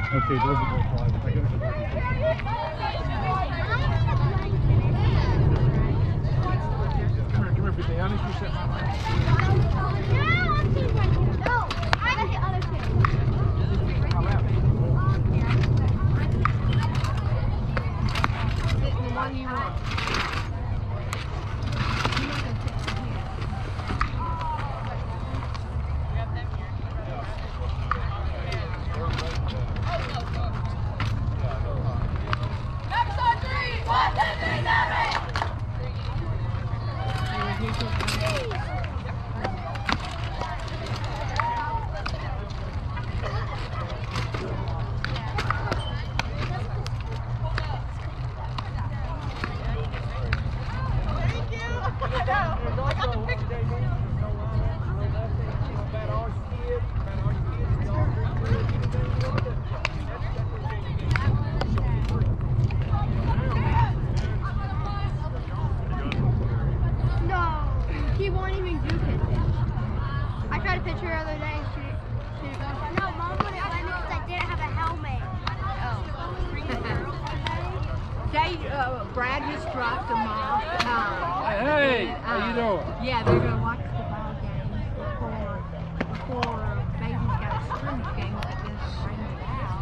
Okay, those are both private. I gotta come here, Big Day. I need you to sit my No, I got the other two. Sit in the one you want. Brad just dropped them off. Hey, how you doing? Yeah, they're going to watch the ball game before Baby's got a scrimmage game that just brings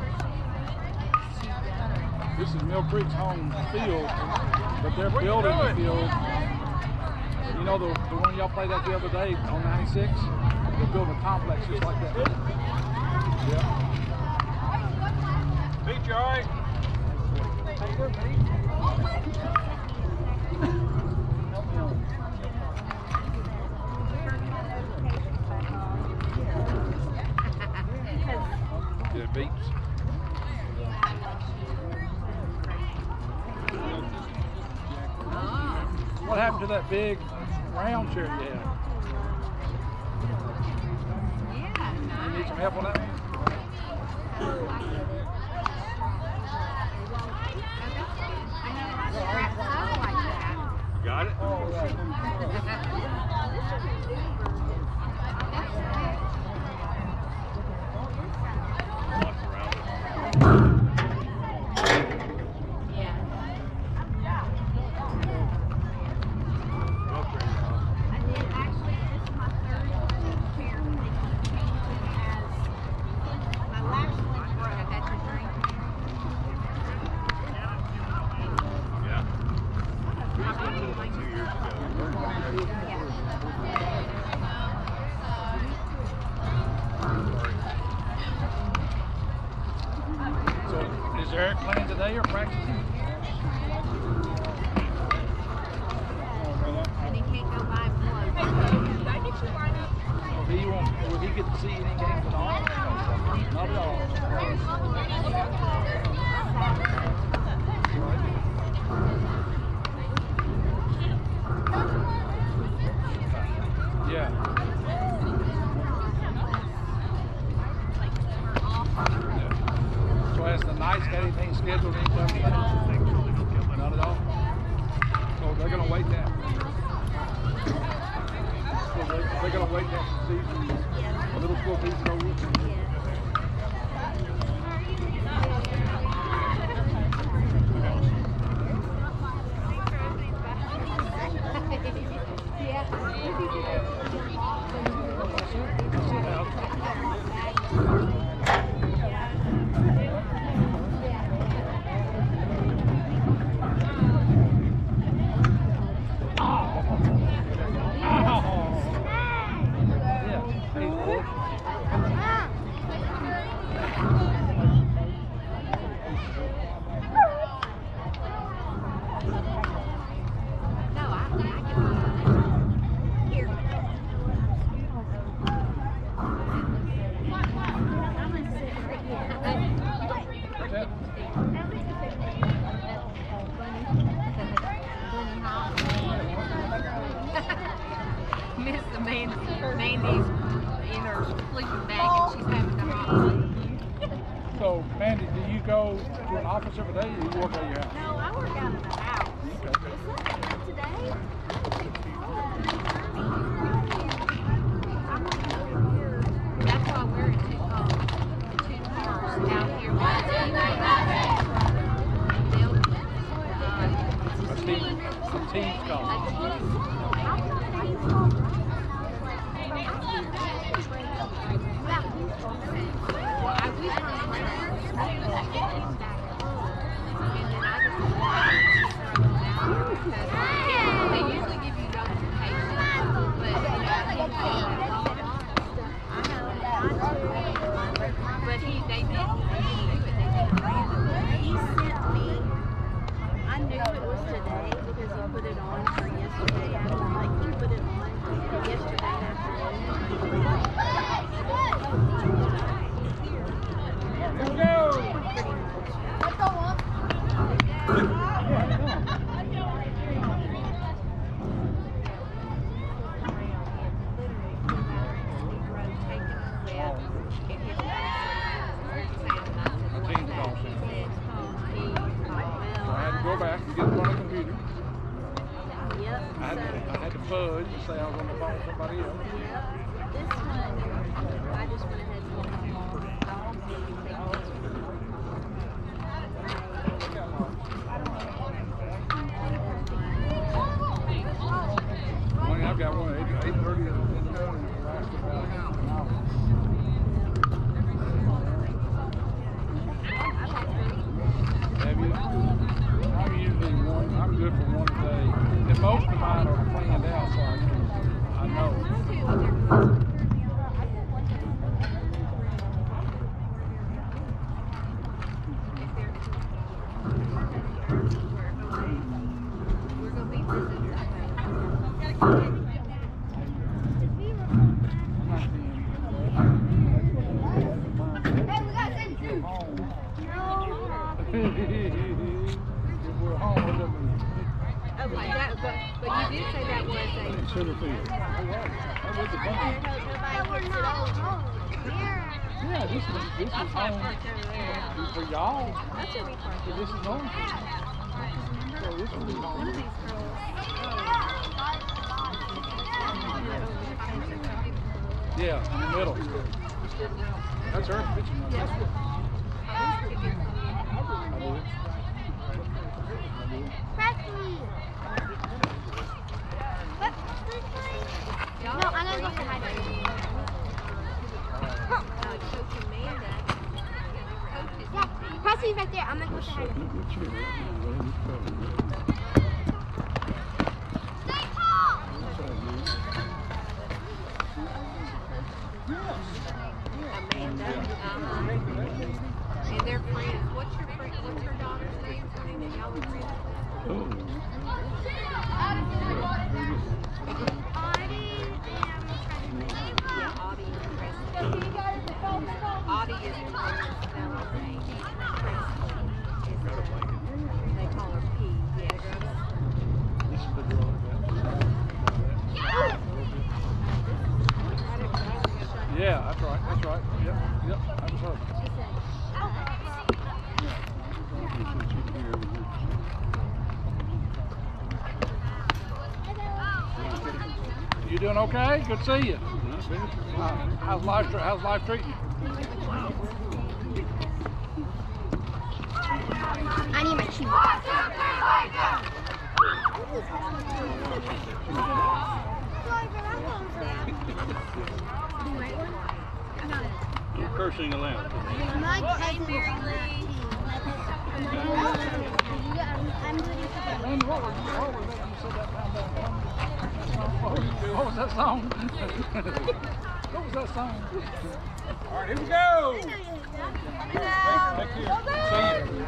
out. This is Mill Creek's home field, but they're building the field. You know the one y'all played at the other day on 96? They're building a complex just like that. Yeah. Beat you, all right? How you doing, Pete? It beeps. What happened to that big round chair you had? Yeah, You need some help on that one? Got it? Oh, right. So, is Eric playing today or practicing? And he can't go buy blood. Will he get to see any games at all? Not at all. Yeah. So has the Knights got anything scheduled anytime soon? Not at all? So they're going to wait that. So they're going to wait that season, the middle school season over with? Miss the Mandy's in her sleeping bag and she's having to hop. So, Mandy, do you go to an office every day or do you work out of your house? No, I work out of the house. Okay. Is that today? That's why we're in two cars out here. called? They usually give you notifications, but they didn't do it. They did it randomly. He sent me. I knew it was today because he put it on for yesterday. Like he put it on yesterday afternoon. Let's go! Let's go on. Go back and get in front of the computer. Yep. I had to fudge and say I was on the phone with somebody else. Yep. This one, I just went ahead and told my mom. I've got one at 8:30 in the morning. It lasted about an hour. Have you? I'm usually one. I'm good for one a day. And most of mine are planned out, so I know. We're going to be visiting. Hey, we got that too. If we're home, we're living Okay, but you did say that was a... in Sugarfield. That was a bunch. We're not home. Yeah, this is home for y'all. That's what we parked. So this is home. So this is One of home. these girls... Yeah, in the middle. That's her picture. I do. Press me. No, I'm gonna go say hi to you. Coach Amanda. Yeah, press me right there. I'm gonna go say hi to you. Stay tall. Amanda. And they're friends. What's her daughter's name? Her name is y'all were friends. Yeah, Audie and Presley. Audie is the one that's spelled name. Presley is they call her P. This is the girl Yeah, that's right. That's right. Yep. That was her. You doing okay? Good to see you. How's life treating you? I need my cheese. You're cursing aloud. My cousin is I'm ready for Man, what was that you said that time back? What was that song? What was that song? All right, here we go. Thank you. See you.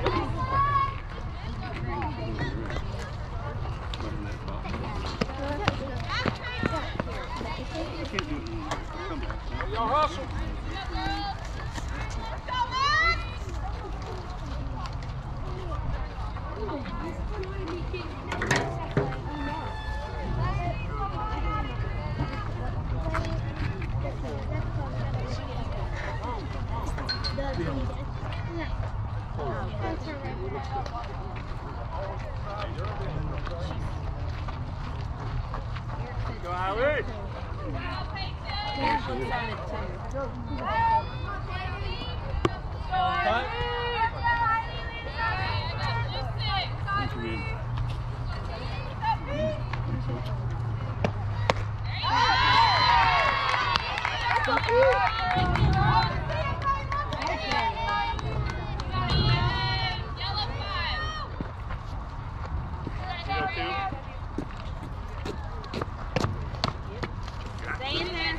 Y'all hustle. Go Irish. Thank you, man. Stay in there.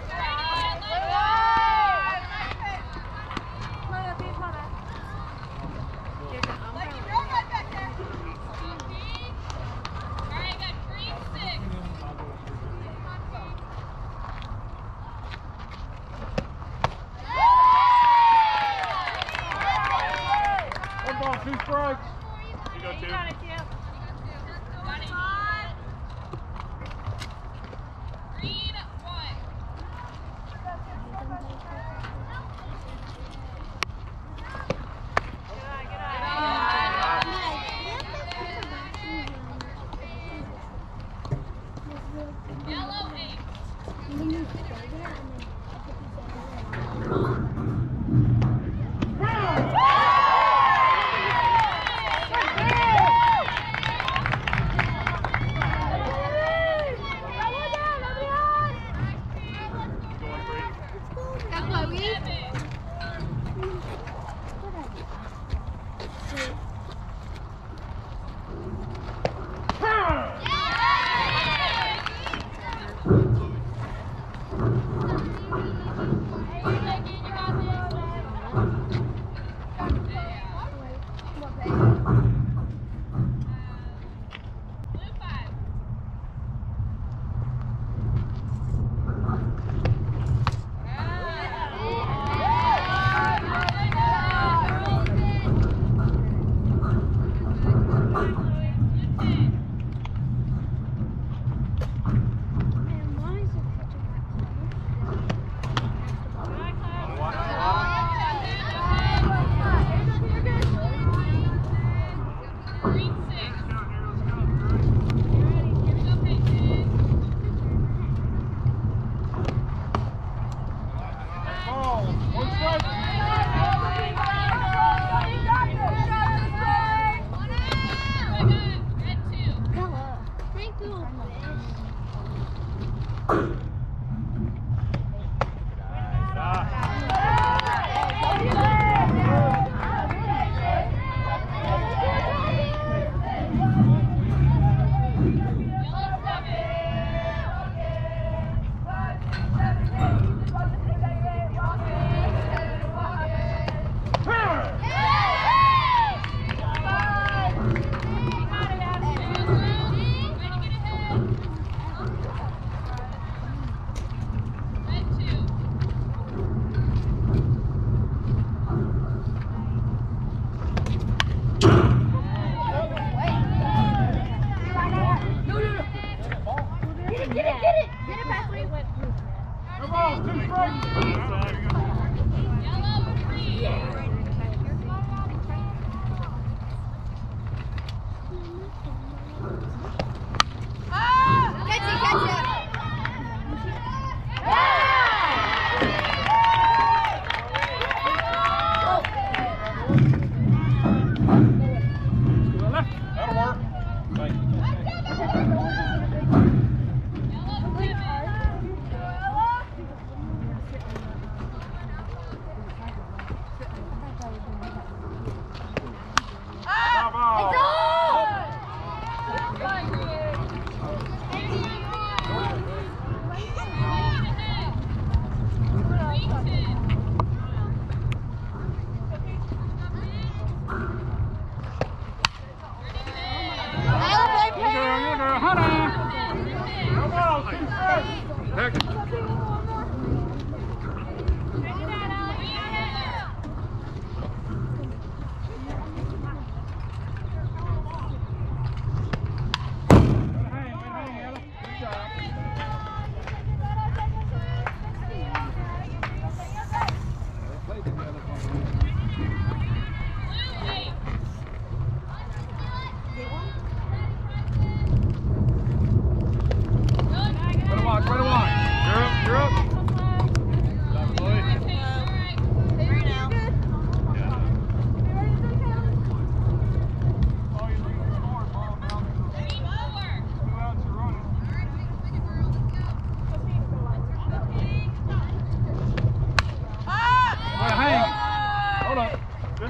One ball, 2 strikes. You go 2.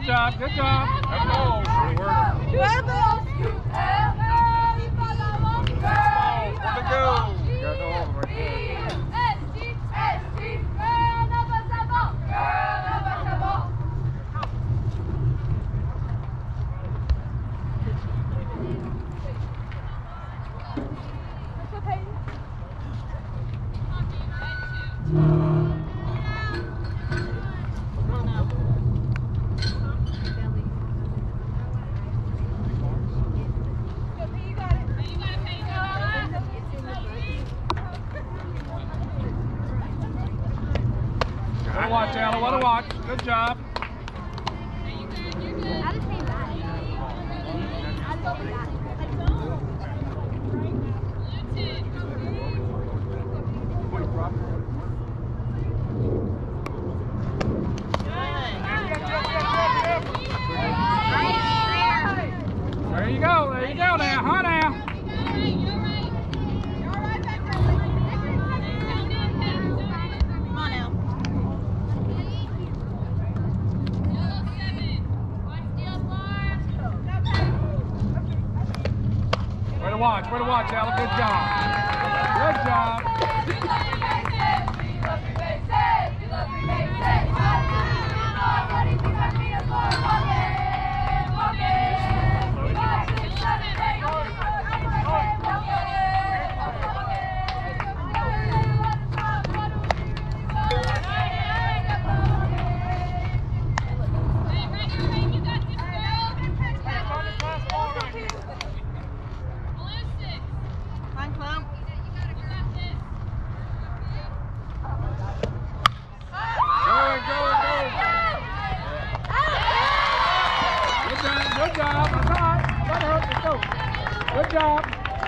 job, good job. Good ball. Well, balls. Where to go? You got no over right there. What a watch, Ella, what a watch. Good job. There you go now, huh now? Come on now. Way to watch, Ella, good job. Good job. Fine, Clown. Good job. That's all right. Let her, let's go. Good job.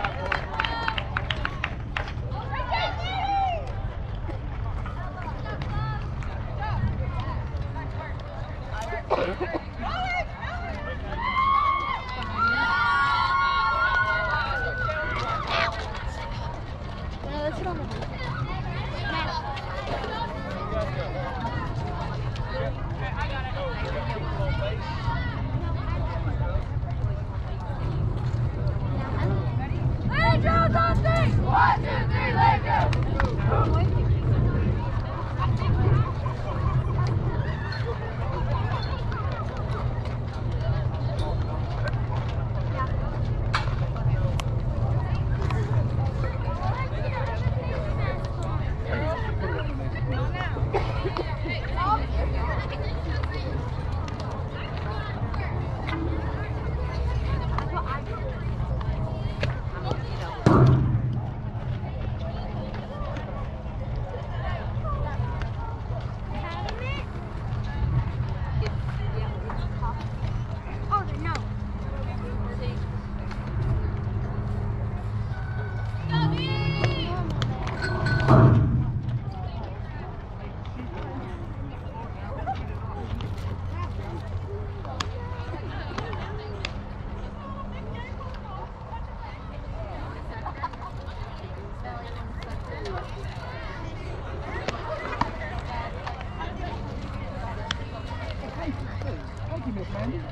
Thank you, Miss Mandy.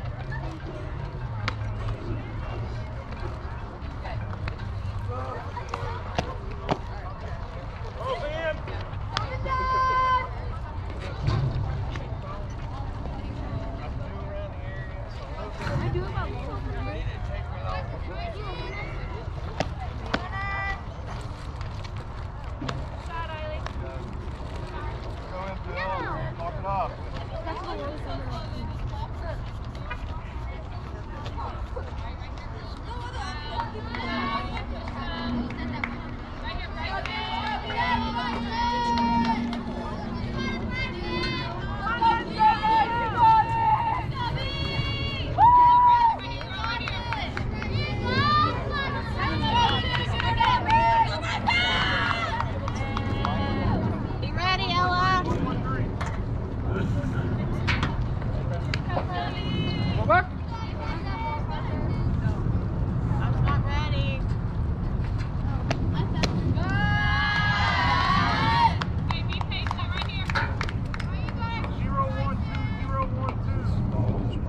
Be ready, Ella. Go back. I'm not ready. Zero, 1, 2, 0, 1, 2.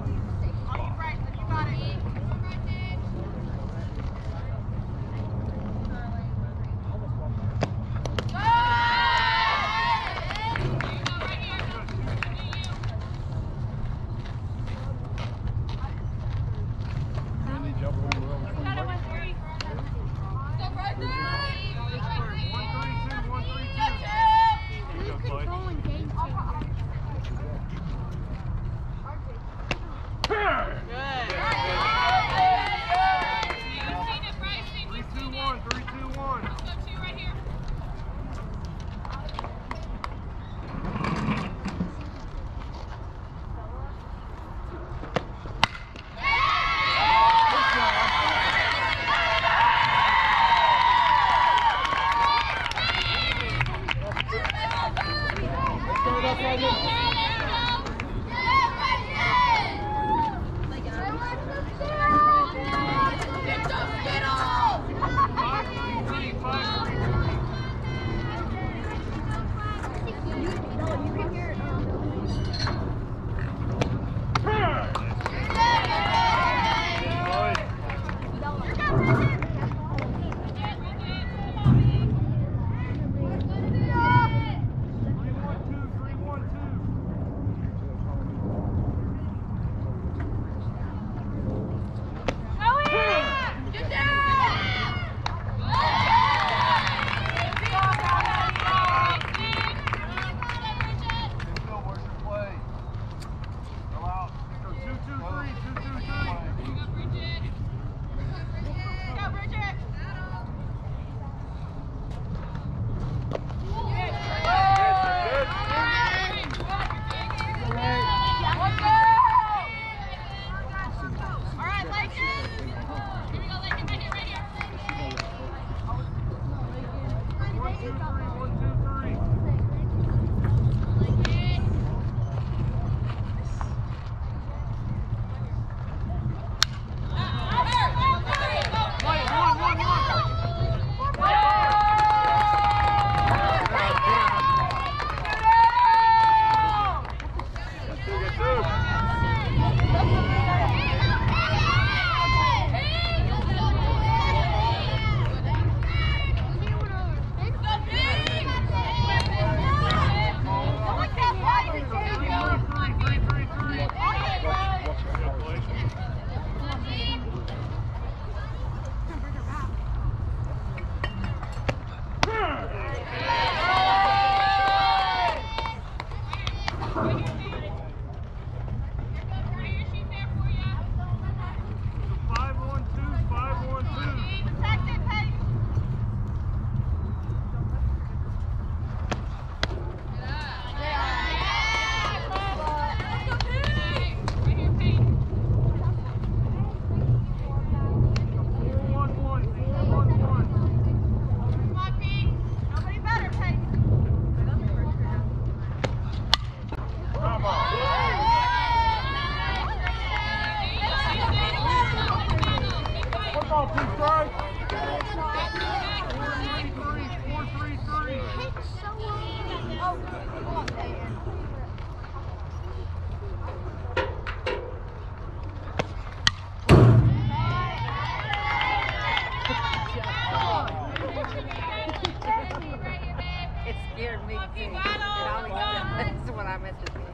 It scared me too. It always does when I'm at the theater.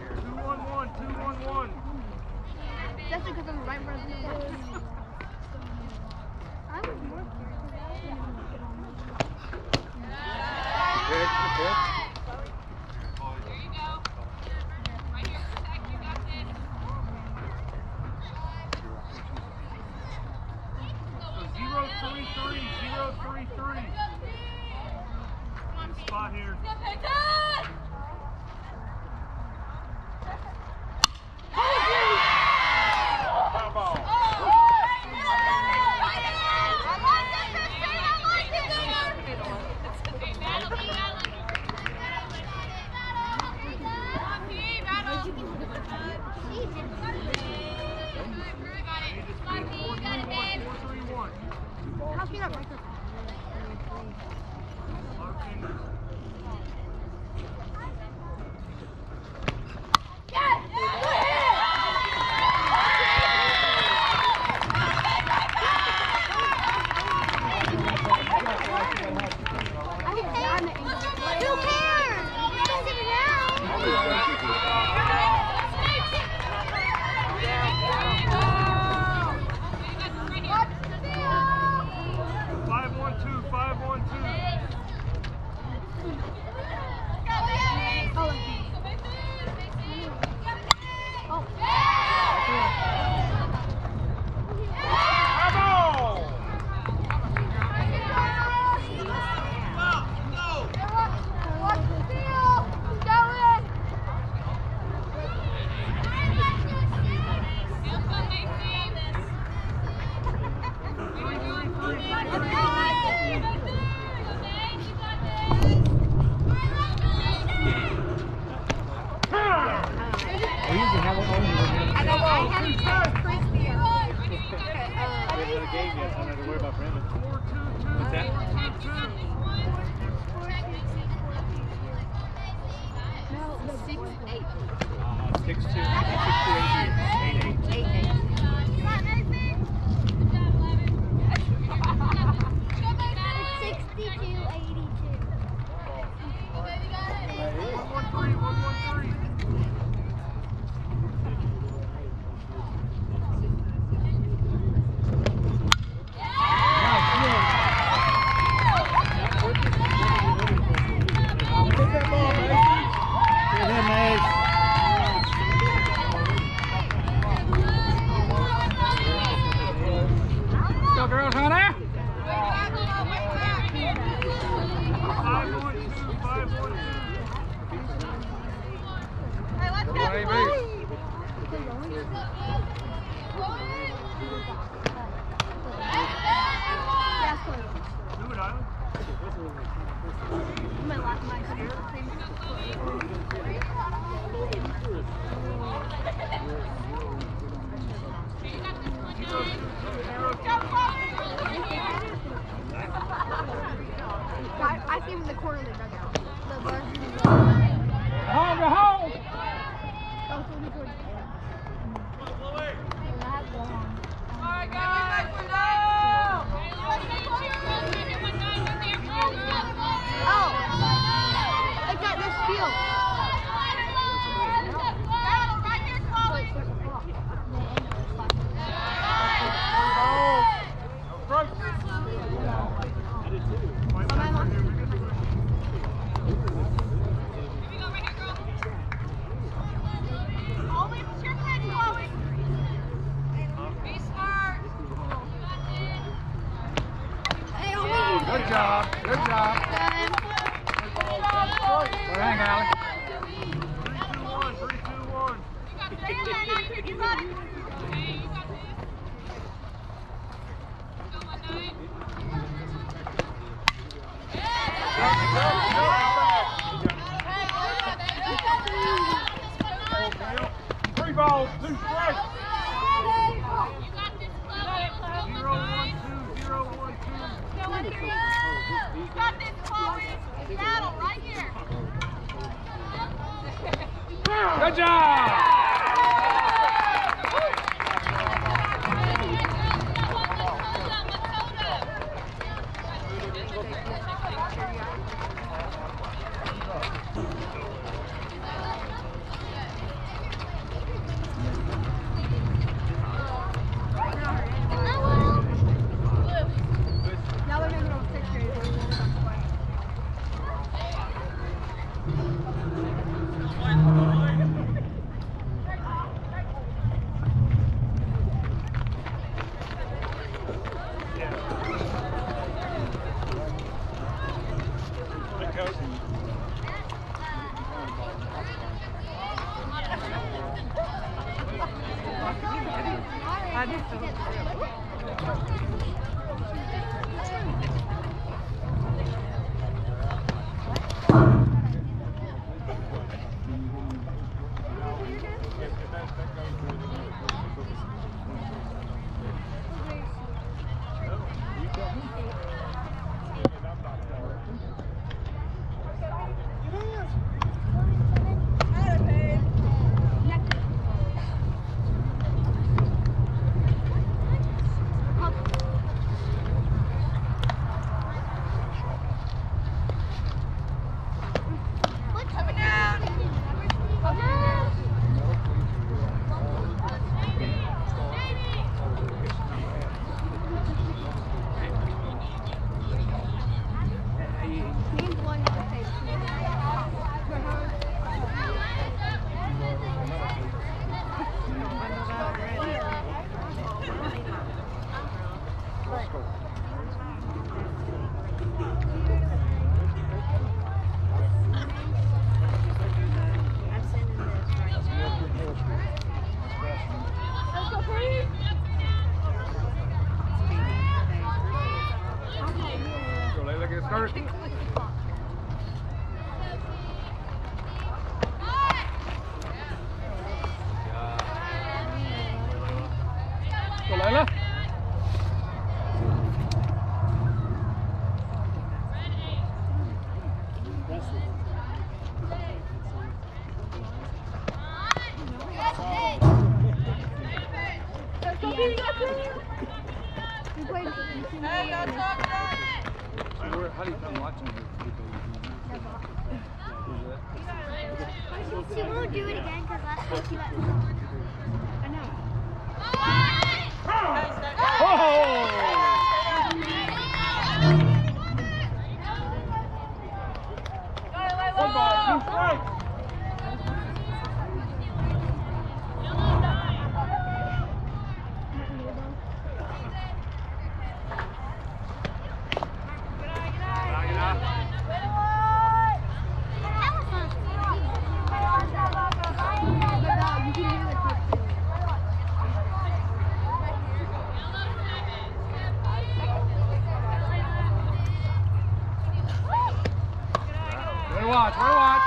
2-1-1, 2-1-1. That's because I'm right where I was more curious. Spot here. How's she not break her? usually have one on I know I had to tell Christy. We haven't had a game yet, so I don't have to worry about Brandon. What's that? 6-2. 6-2, 8-8. I see him in the corner of the dugout. The bus. Home, go home! Oh, so he's towards the end. Oh! It's at this field. Good job. Good job. Well, hang on, Allie. 3 balls, 2 strikes. 0-1-2. Got this, Chloe. Battle right here. Good job. Now they're gonna go 6th grade. How do you come watching her? She won't do it again because last week she let me. I know. One ball, 2 strikes. Watch, watch.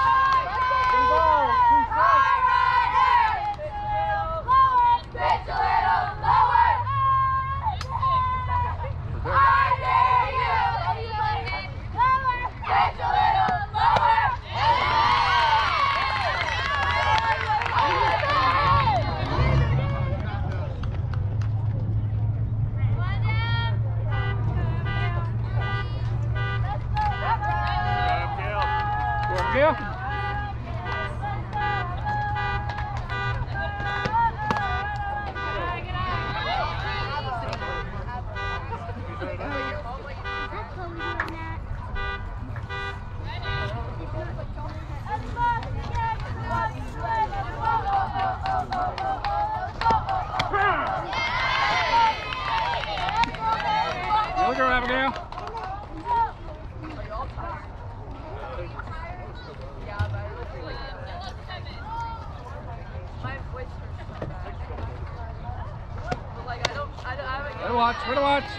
Look her, Abigail. Way to watch, way to watch.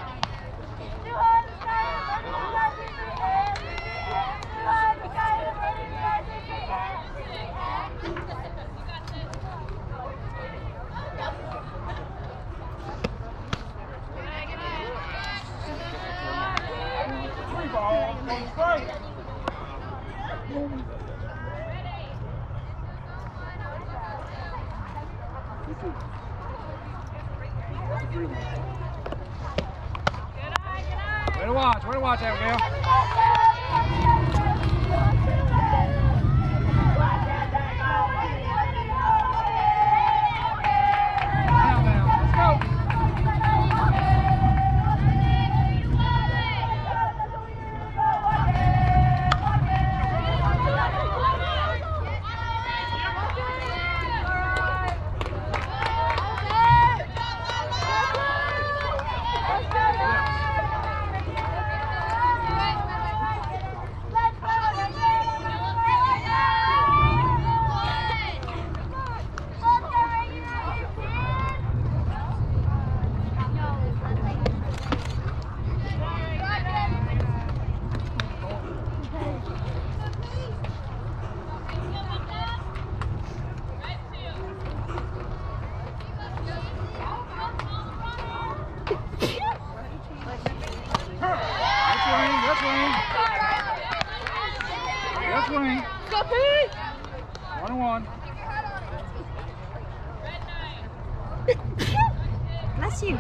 Way to watch, Abigail. That's Wayne. Guppy! 1-1. Bless you.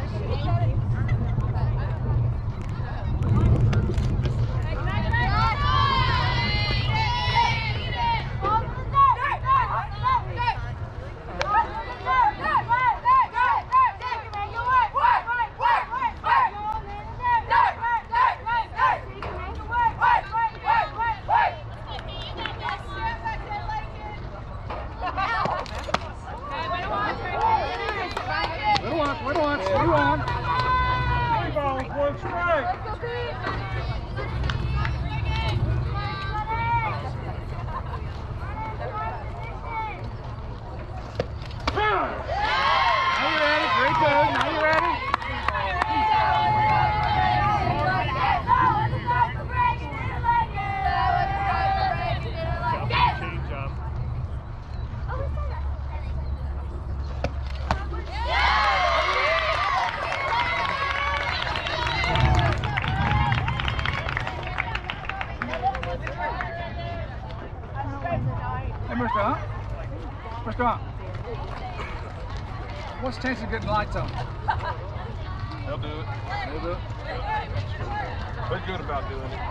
What's the chance of getting lights on? They'll do it. They'll do it. They're good about doing it.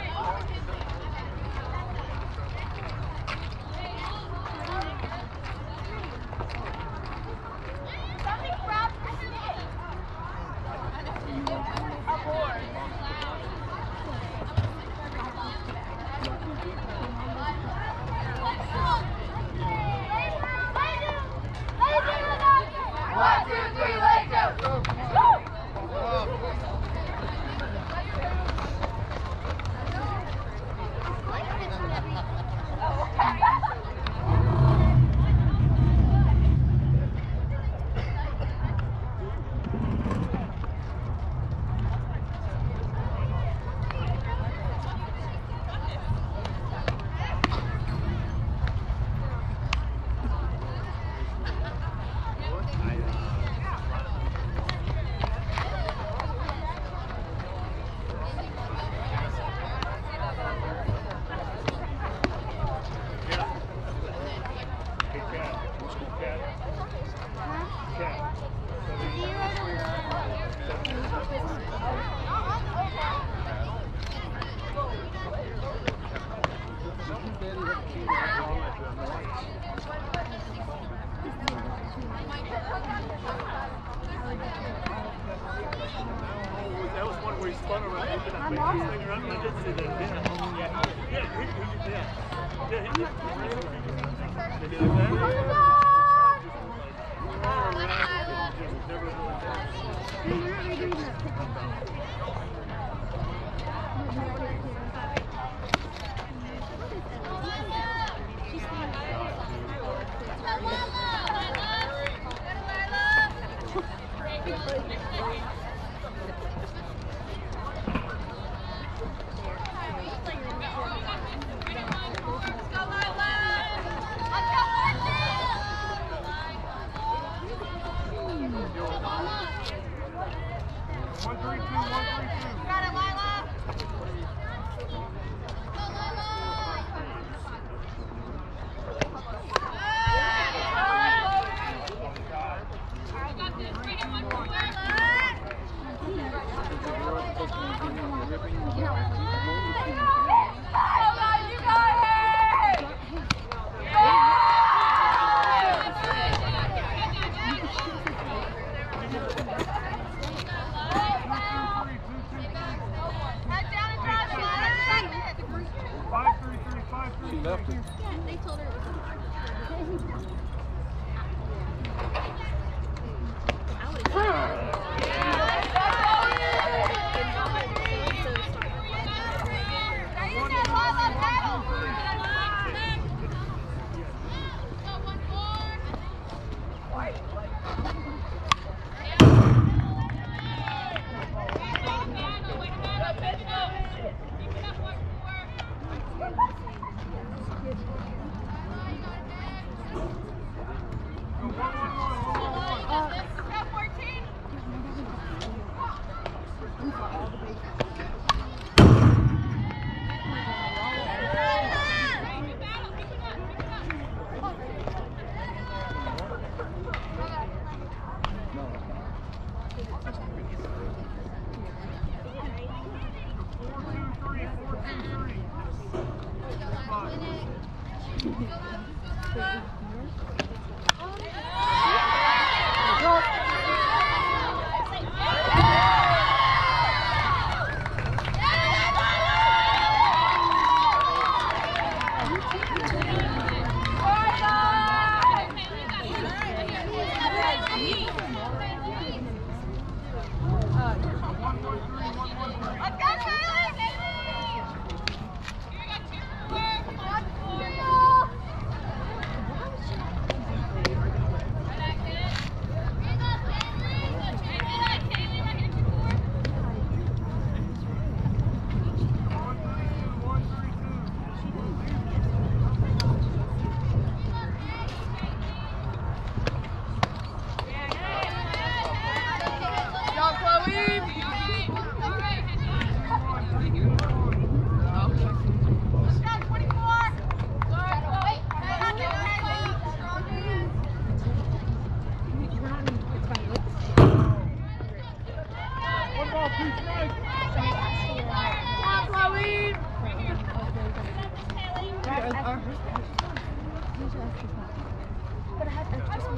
That was one where he spun around. I did see that.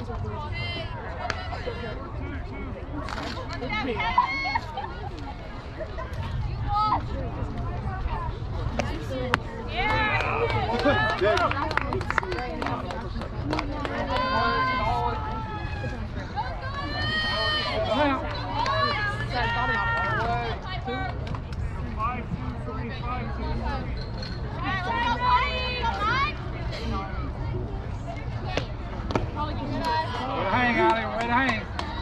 Hang on him, way to hang.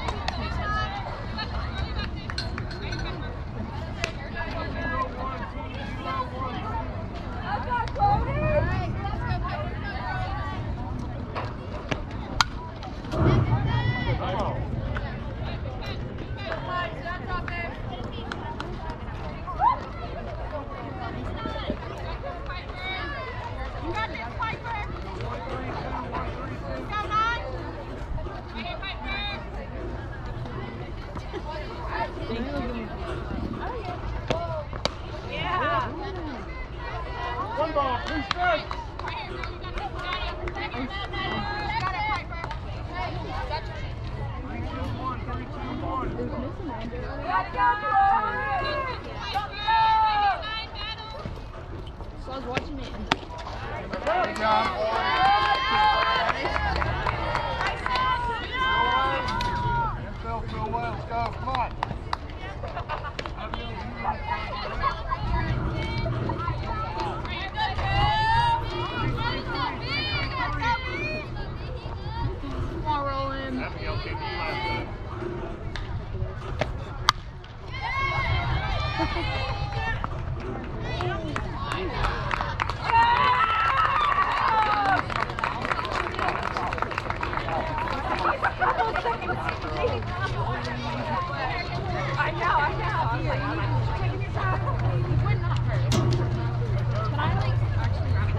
One ball, please strike. So I was watching it. Good job. Infield to away, let's go, come on. Come on, Roland. I know. I was like, taking your time. You would not hurt. But I like actually wrap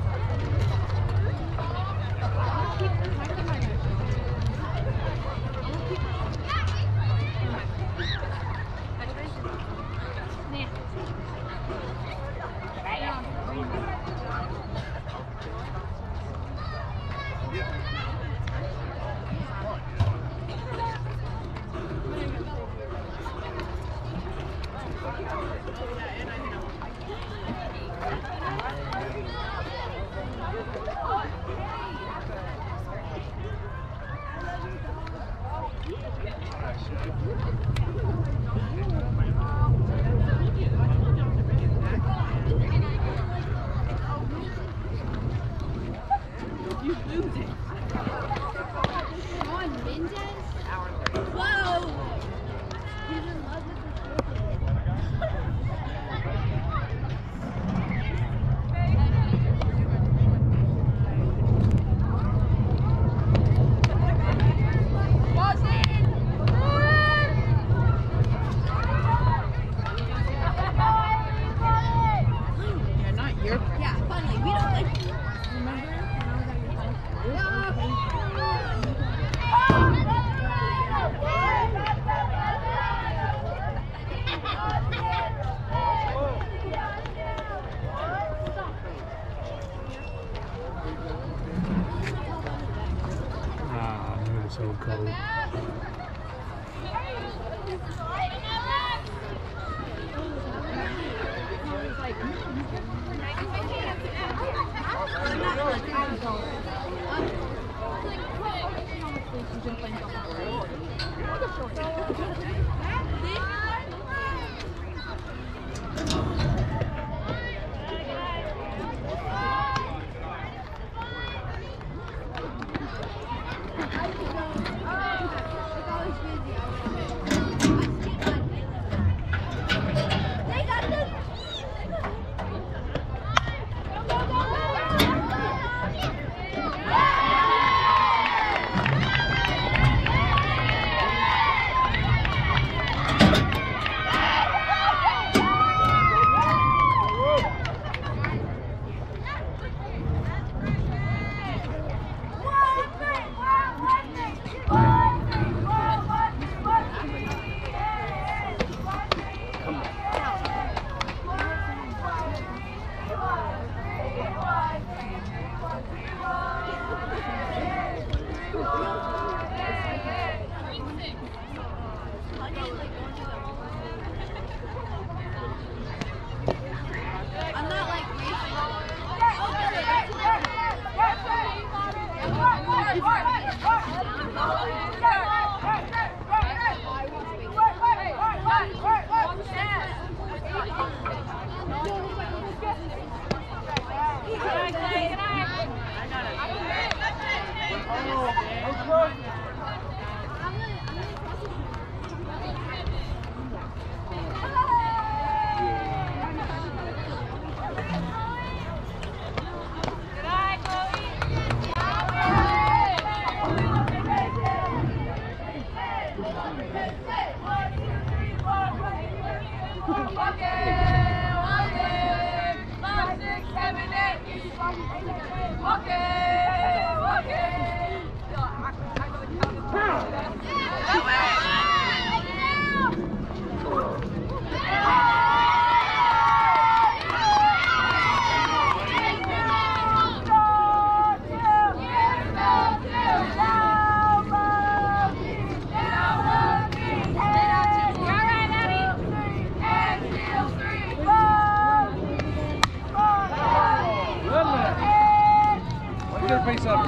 So cold. Piece of it.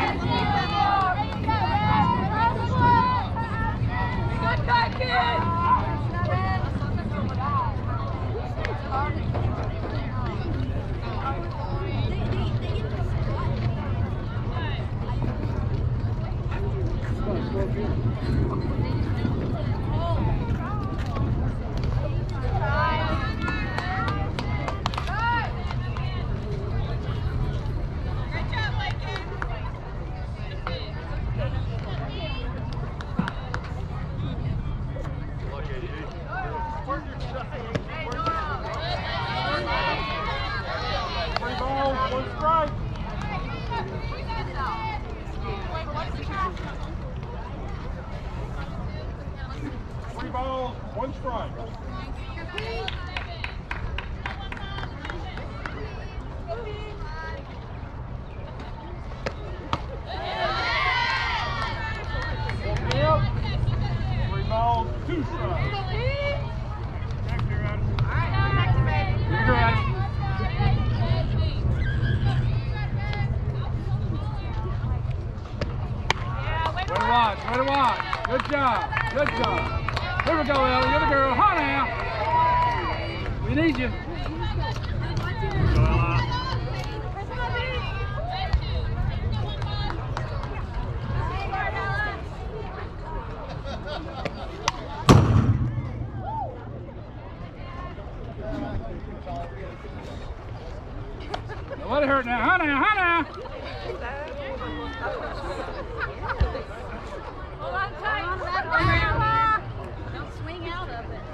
Way to watch. Good job. Good job. Here we go, Ellie. You're the girl. Huh now. We need you. Let it hurt now. Huh now. Huh now. Don't swing out of it.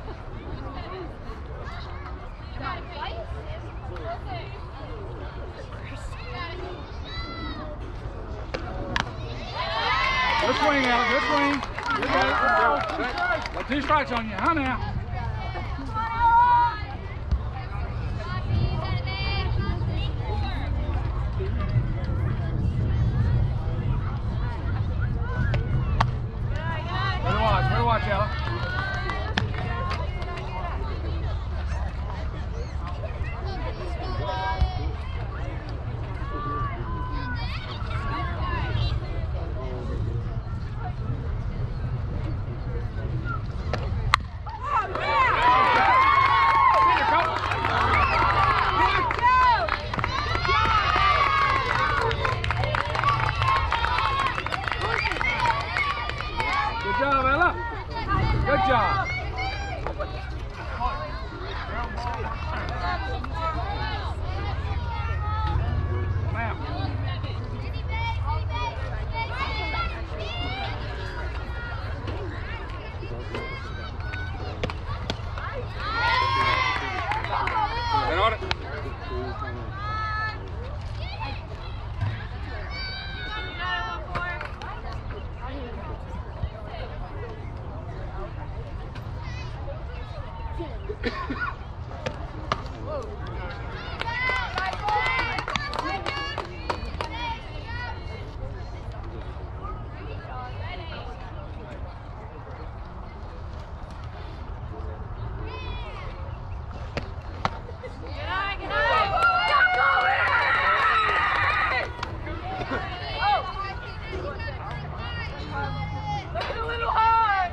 Good swing, Alex. Good swing. Good got it. Got 2 strikes on you. Huh now. Way to watch, Alex. Good job, Ella. Good job. Get on it. a little hard.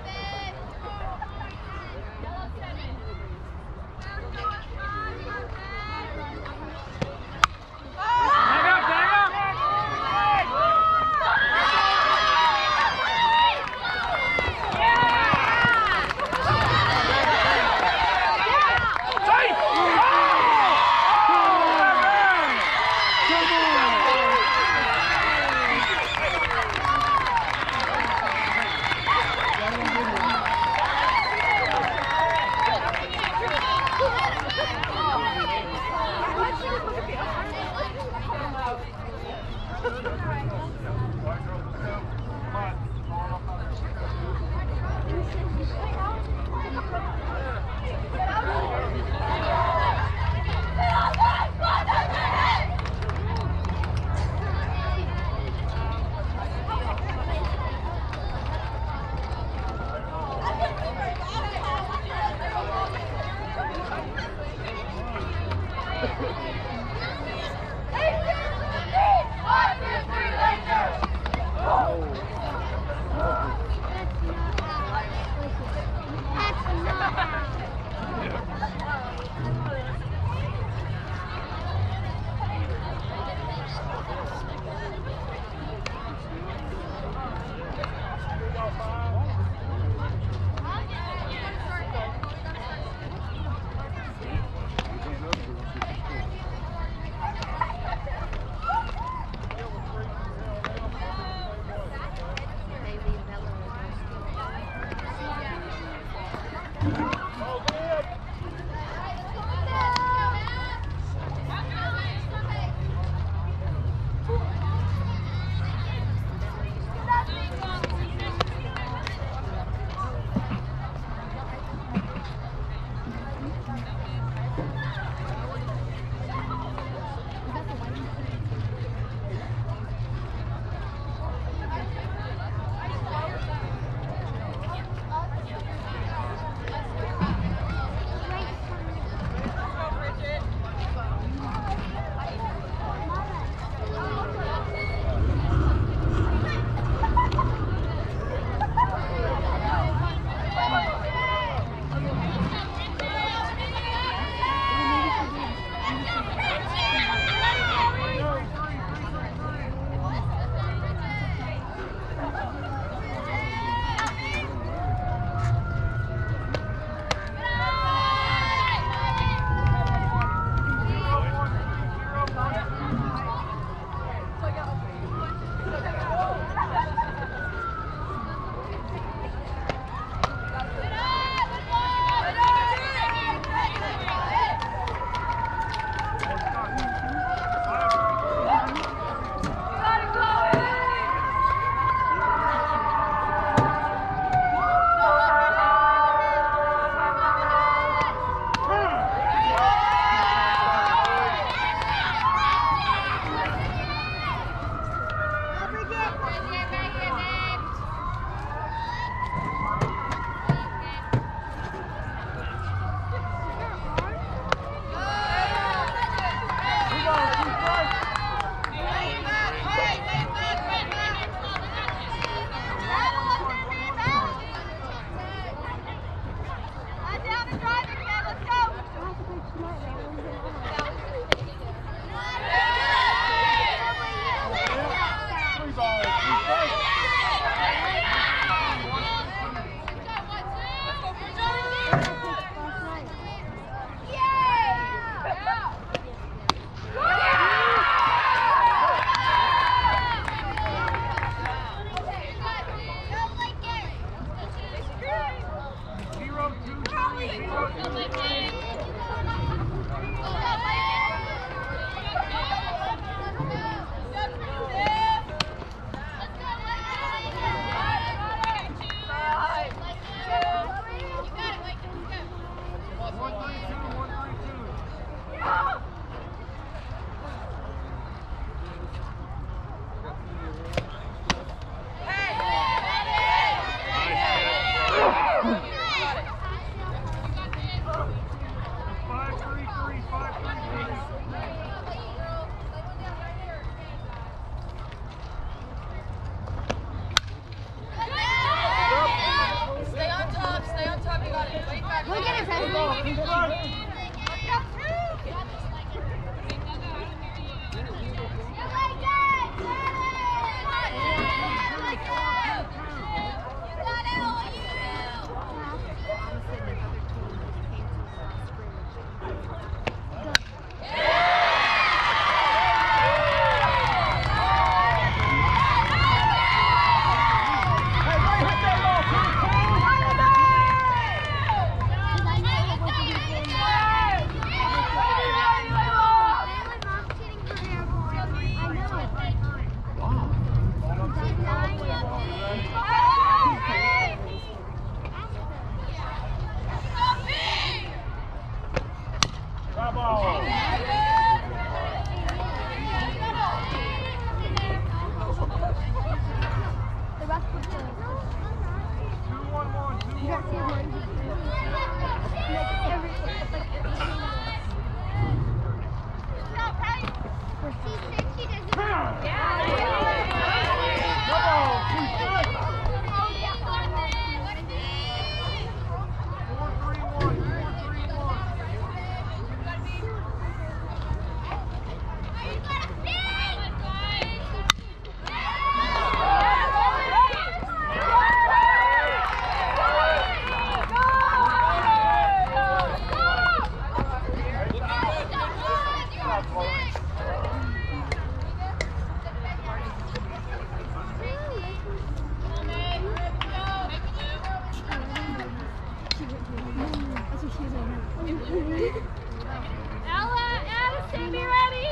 Addison, be ready.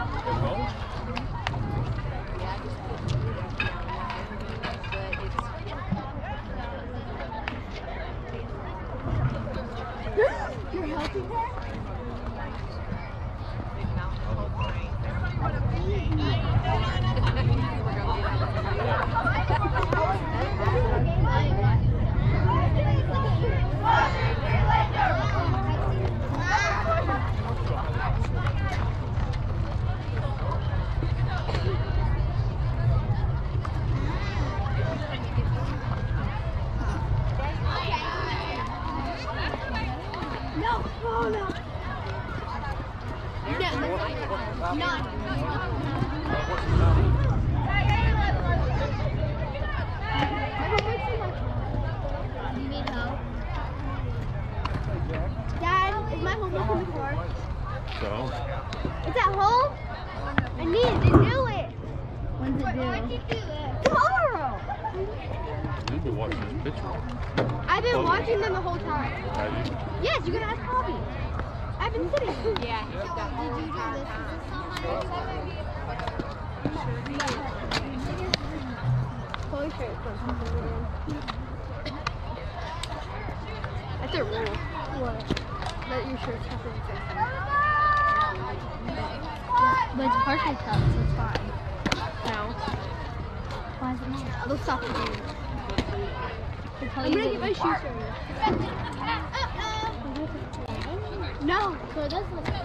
You're helping her? No, oh no. Do you need help? Dad, is my homework on the floor? So? It's at home? I need to do it. When's it due? Why'd you do it? Tomorrow. You've been watching this picture. I've been watching them the whole time. Have you? Yes, you can ask Bobby. I've been sitting. Yeah, Did you do this? Holy shit. That's a rule. What? That your shirt's have to be facing. But it's partially cut, so it's fine. No. Why is it not? They'll stop the game. I'm gonna get my shoes ready. No. So it does look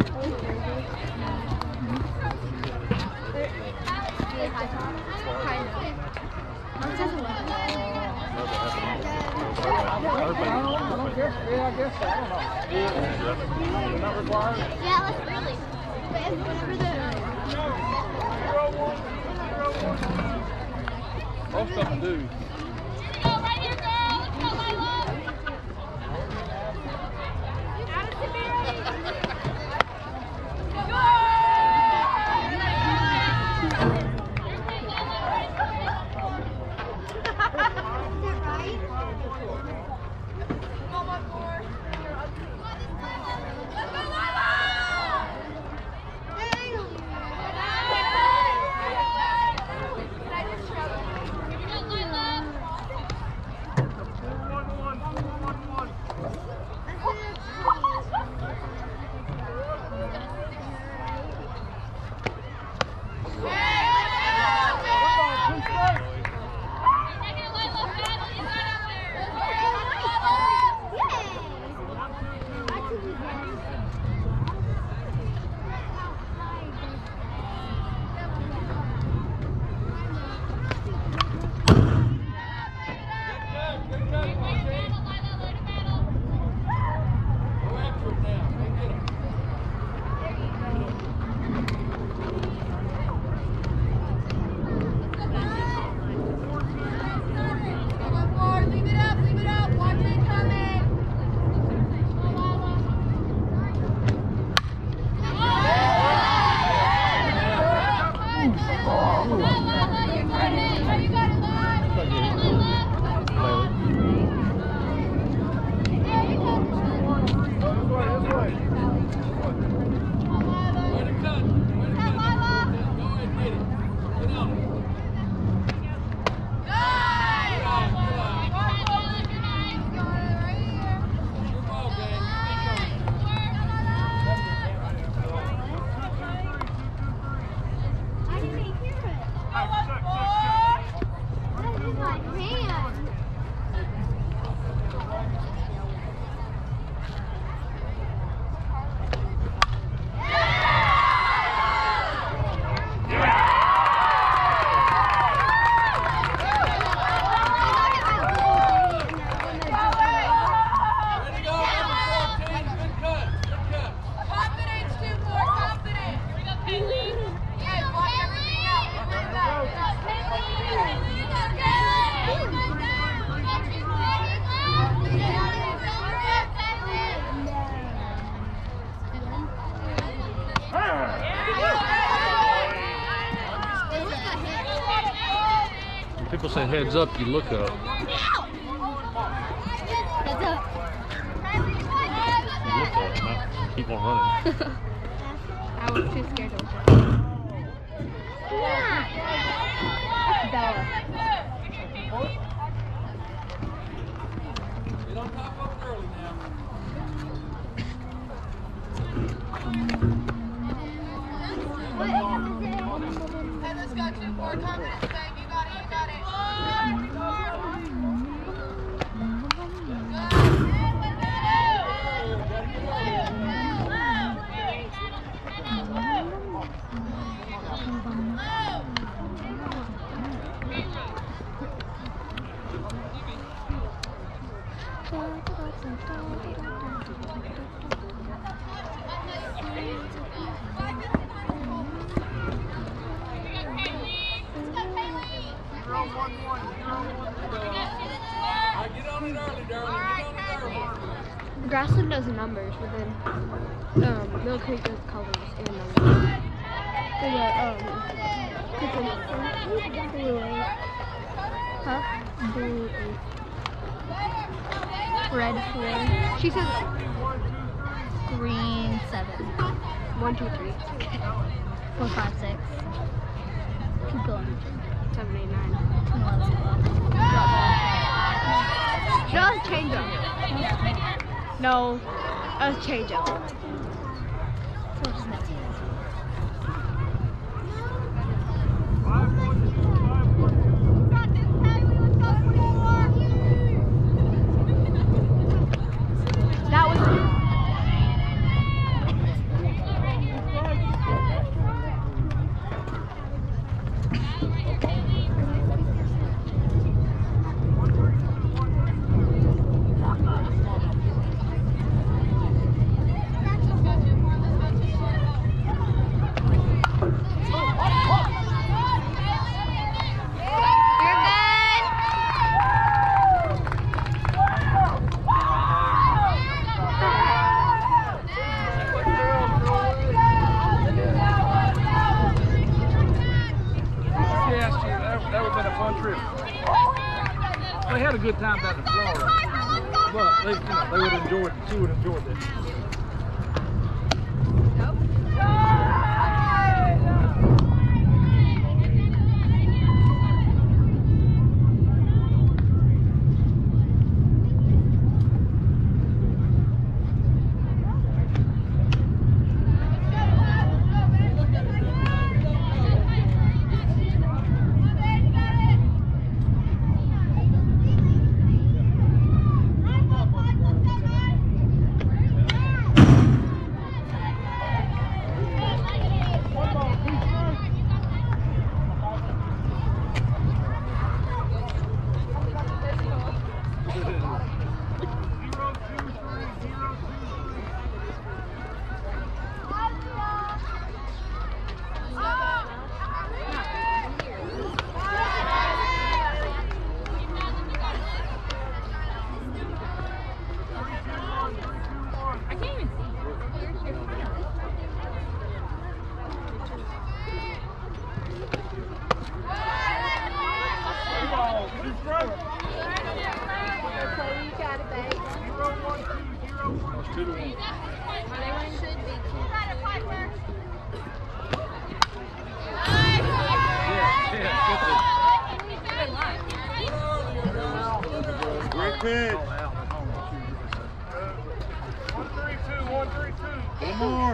I don't guess. Yeah, I guess so. I don't know. Not required. yeah, let's really. Most of them do. People say heads up, you look up. Heads up. You look up, not keep on running. Oh, she's scared of her. That's Bella. Get on top of it early now. Hey, let's go 2 more confidence, baby. You got it, you got it. Get on it early, darling. Get on it early. Grassland does numbers, but then Mill Creek does colors and numbers. Blue 8. Huh? Blue 8. Red 4. She says green 7. 1, 2, 3. 4, 5, 6. Keep going. 7, 8, 9. 10, 11, 12. No, it's change up. No, it's change up. That was That would have been a fun trip. They had a good time down in Florida, but they would have enjoyed it. She would have enjoyed it. Great pitch. 1-3-2, 1-3-2. One more.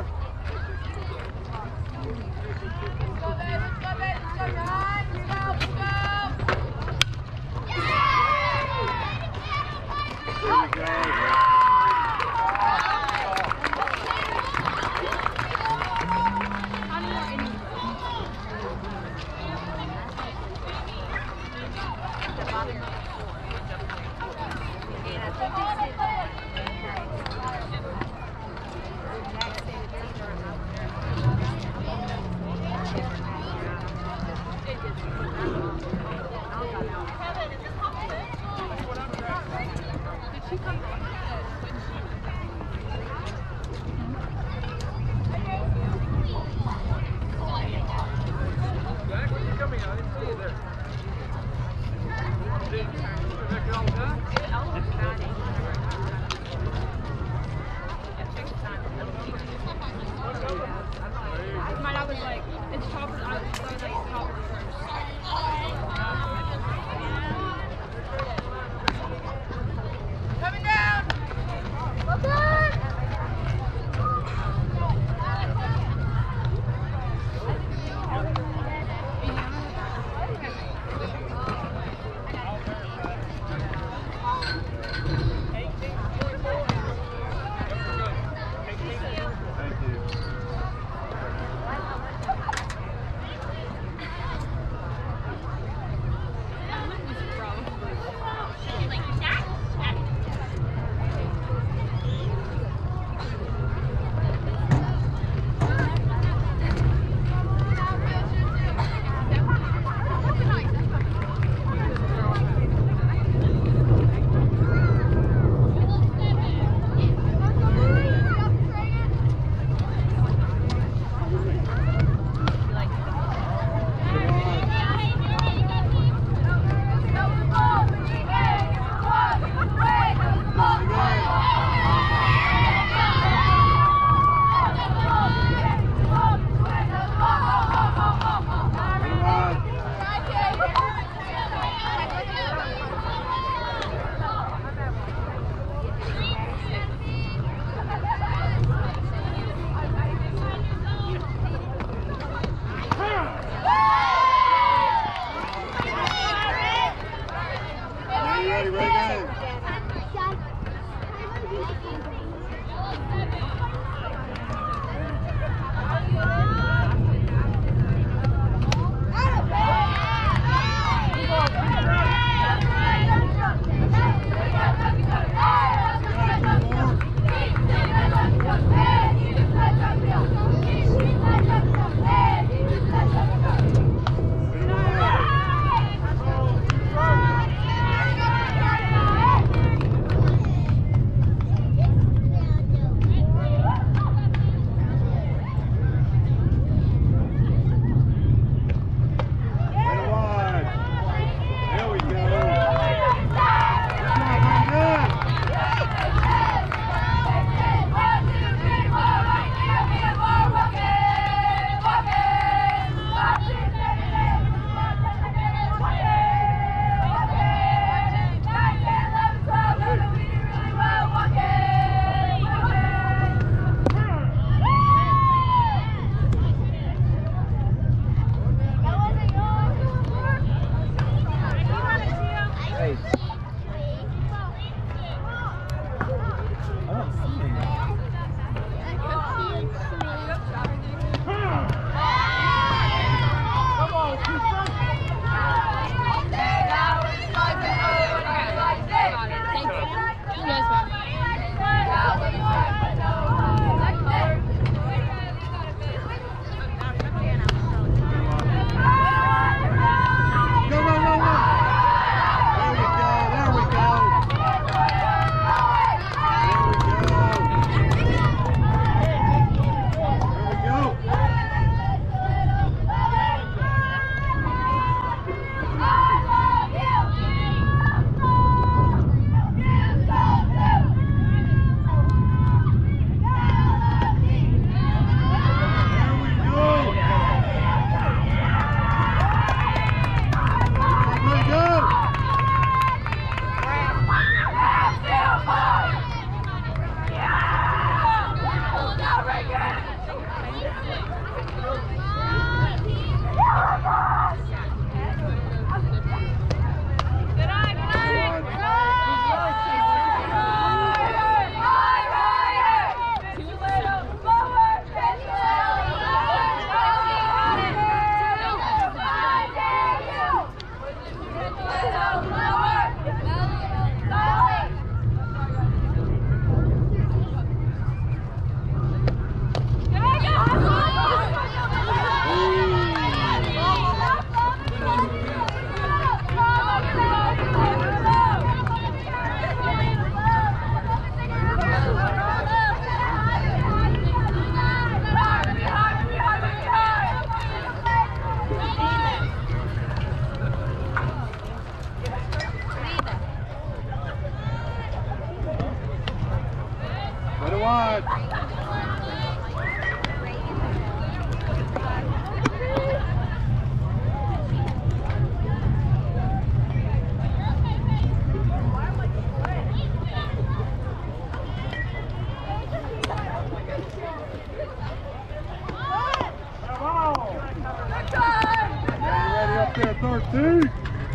there, 13.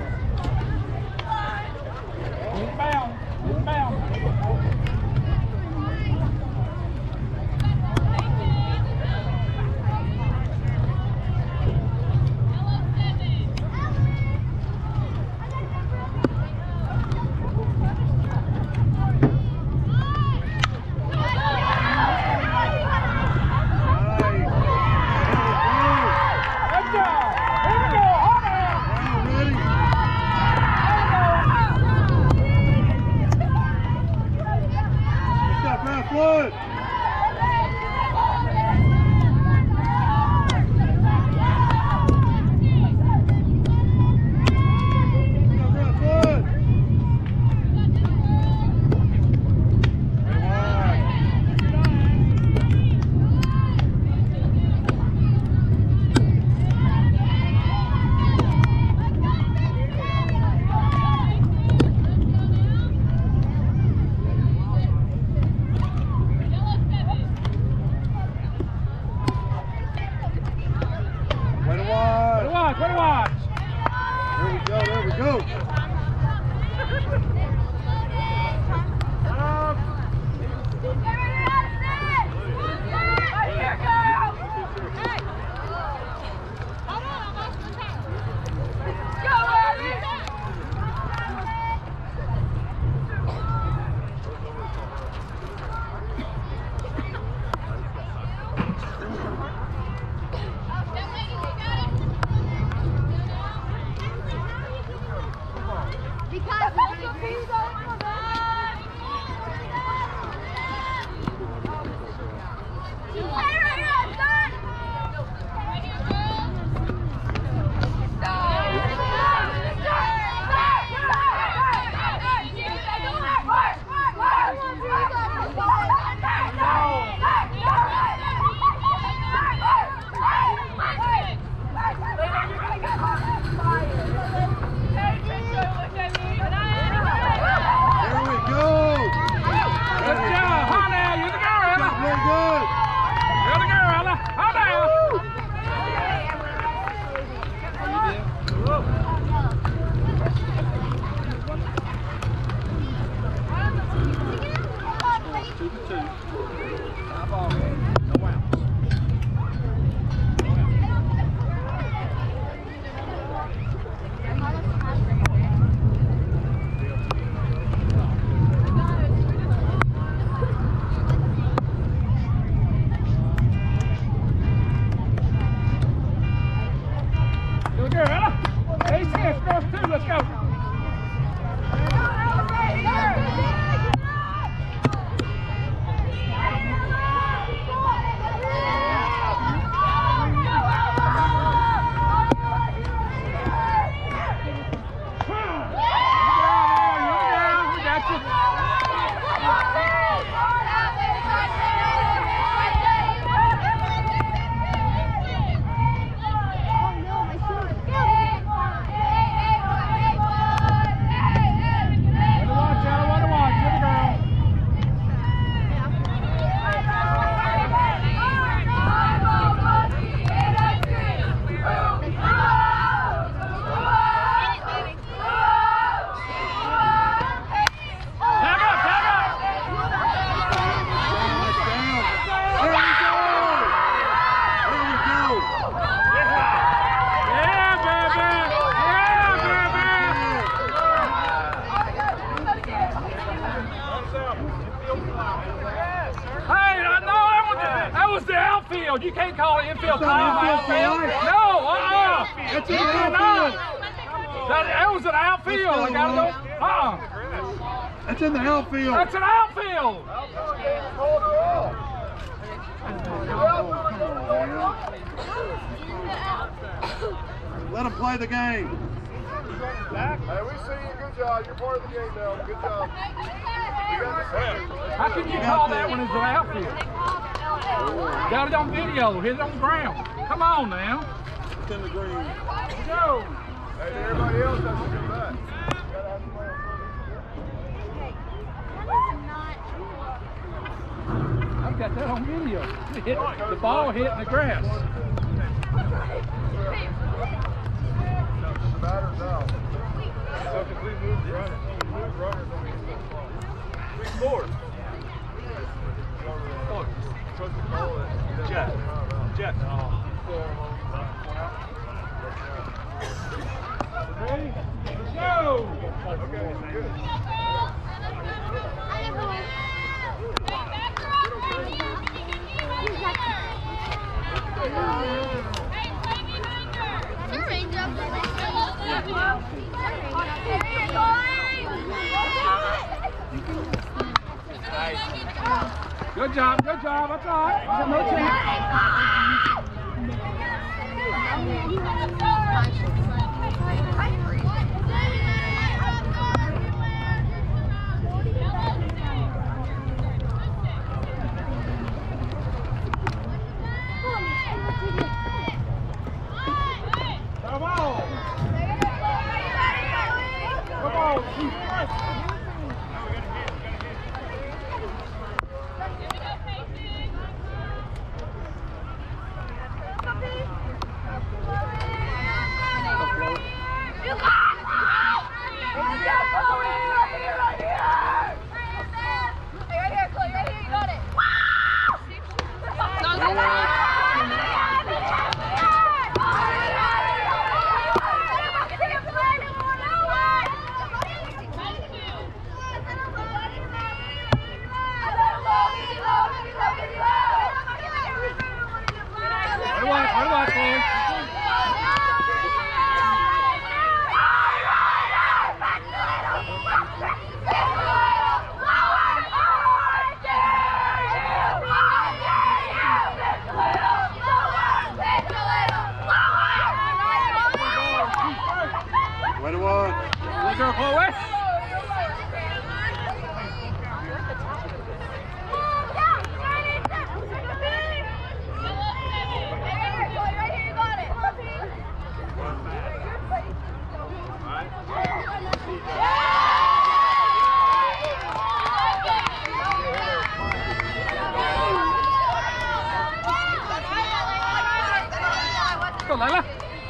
Inbound. Inbound. You can't call it infield time. Outfield. No, That's in the outfield. That was an outfield. I gotta go. That's in the outfield. That's an outfield. Let them play the game. Hey, we see you. Good job. You're part of the game now. Good job. How can you call that when it's an outfield? Got it on video. Hit it on the ground. Come on now. It's in the green. Go. Hey, everybody else has to come back. I've got that on video. Hit the ball hitting the grass. Good job, that's all right. No chance. Come on! Come on! Go, Lila.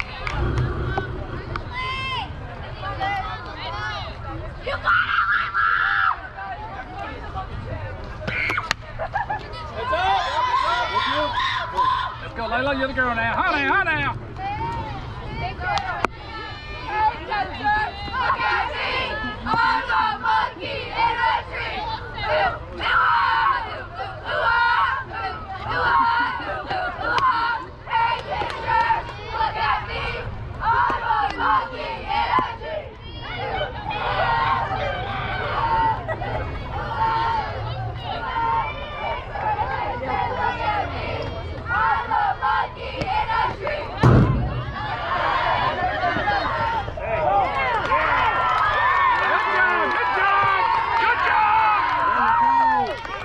Let's go, Layla. You're the girl now. Hi now. Good job!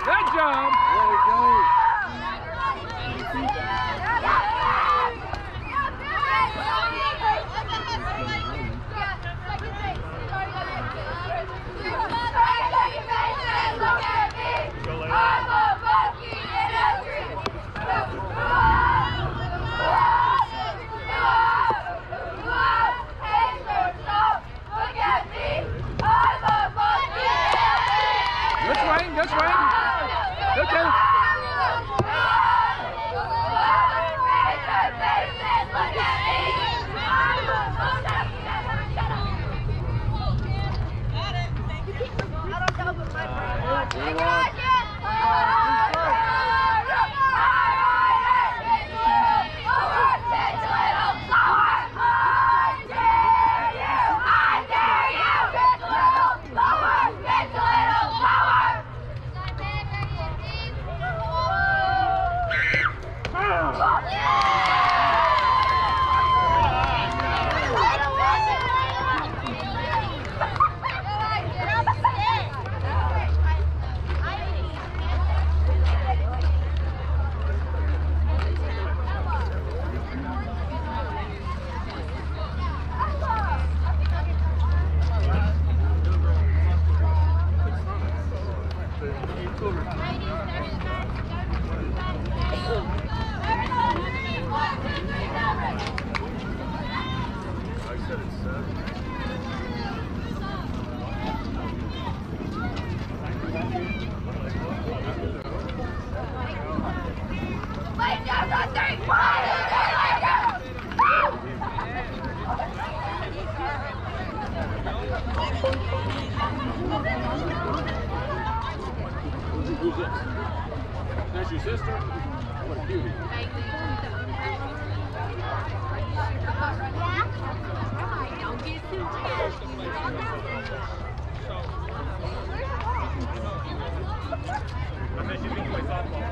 Cutie. Don't get too I bet you can play softball.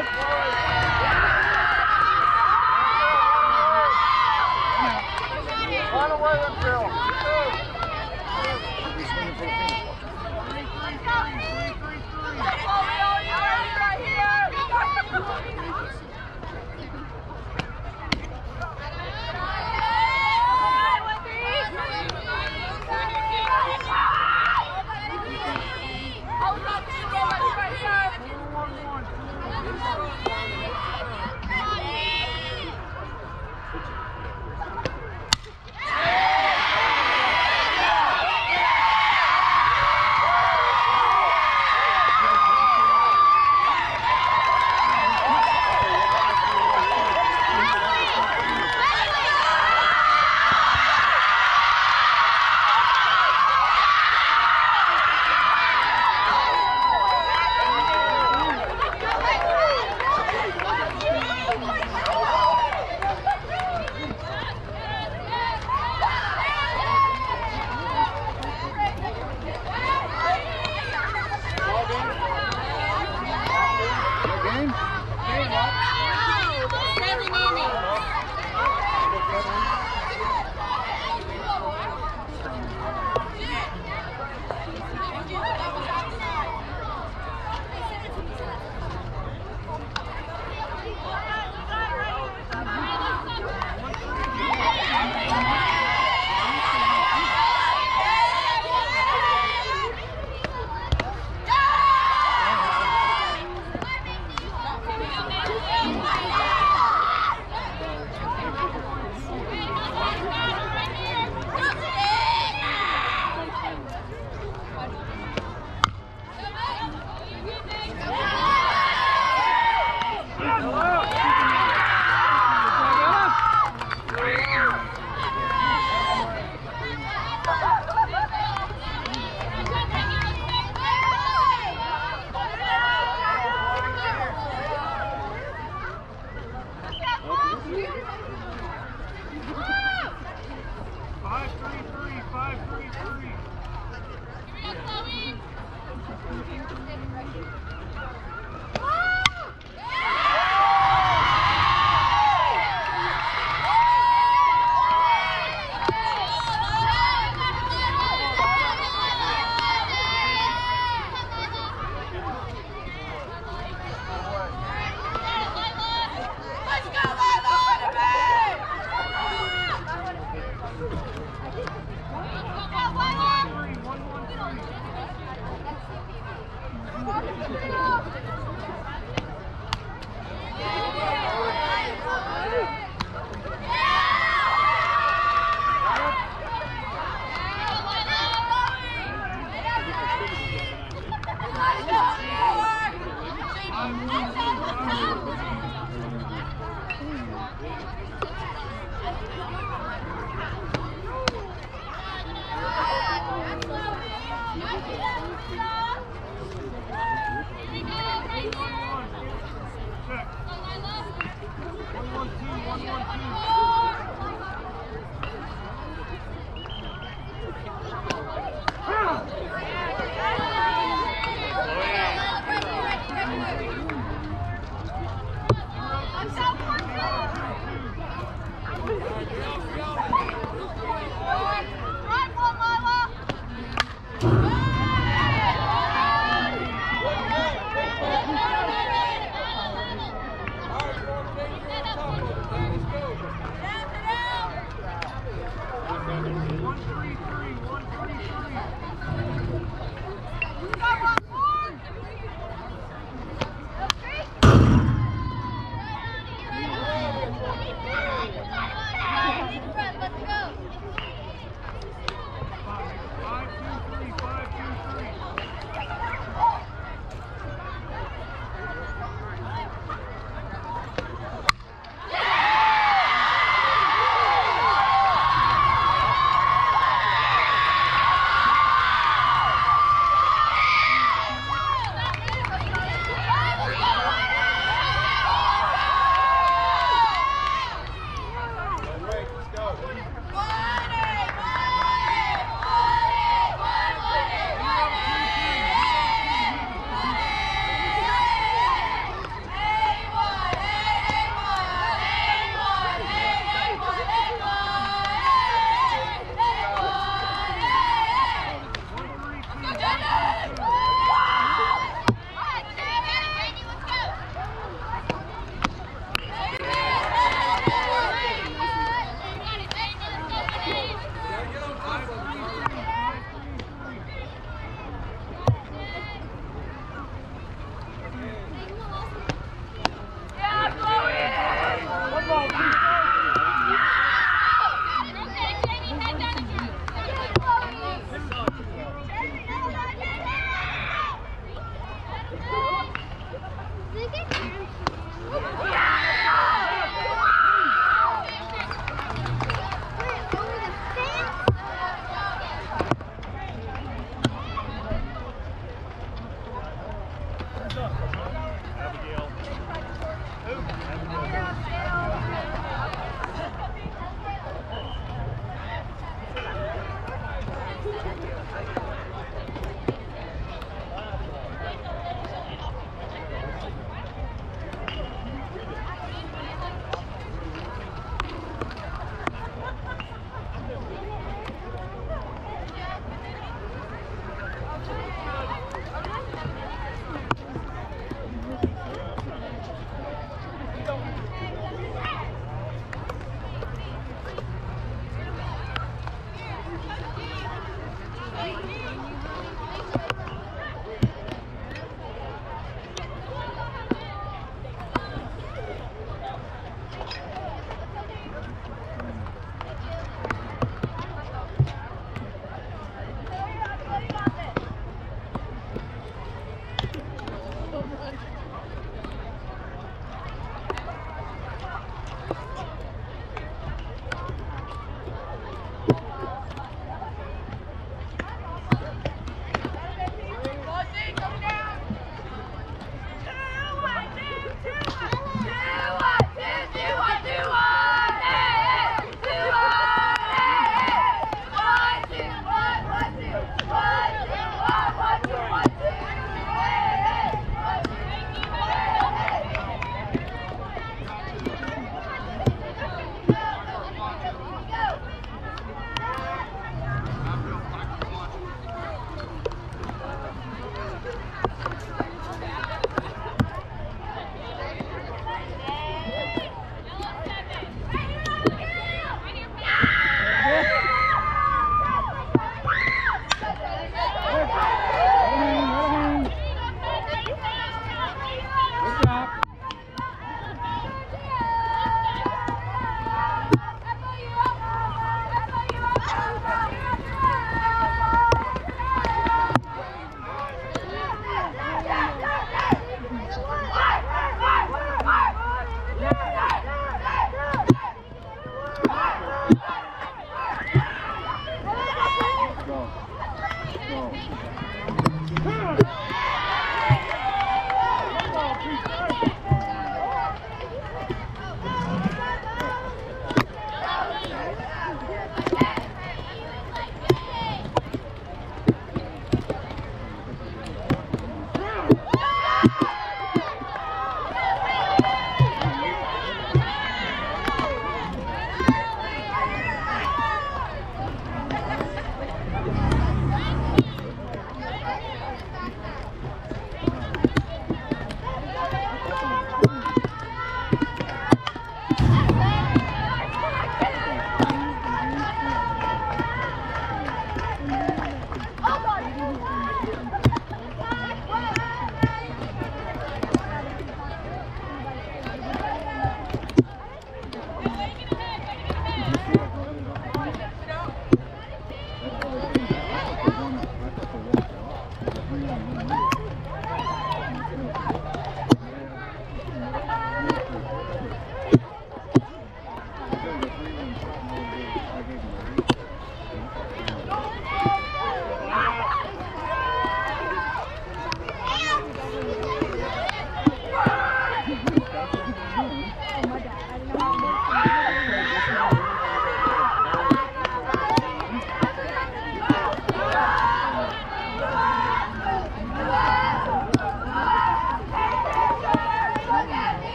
Run away them girls.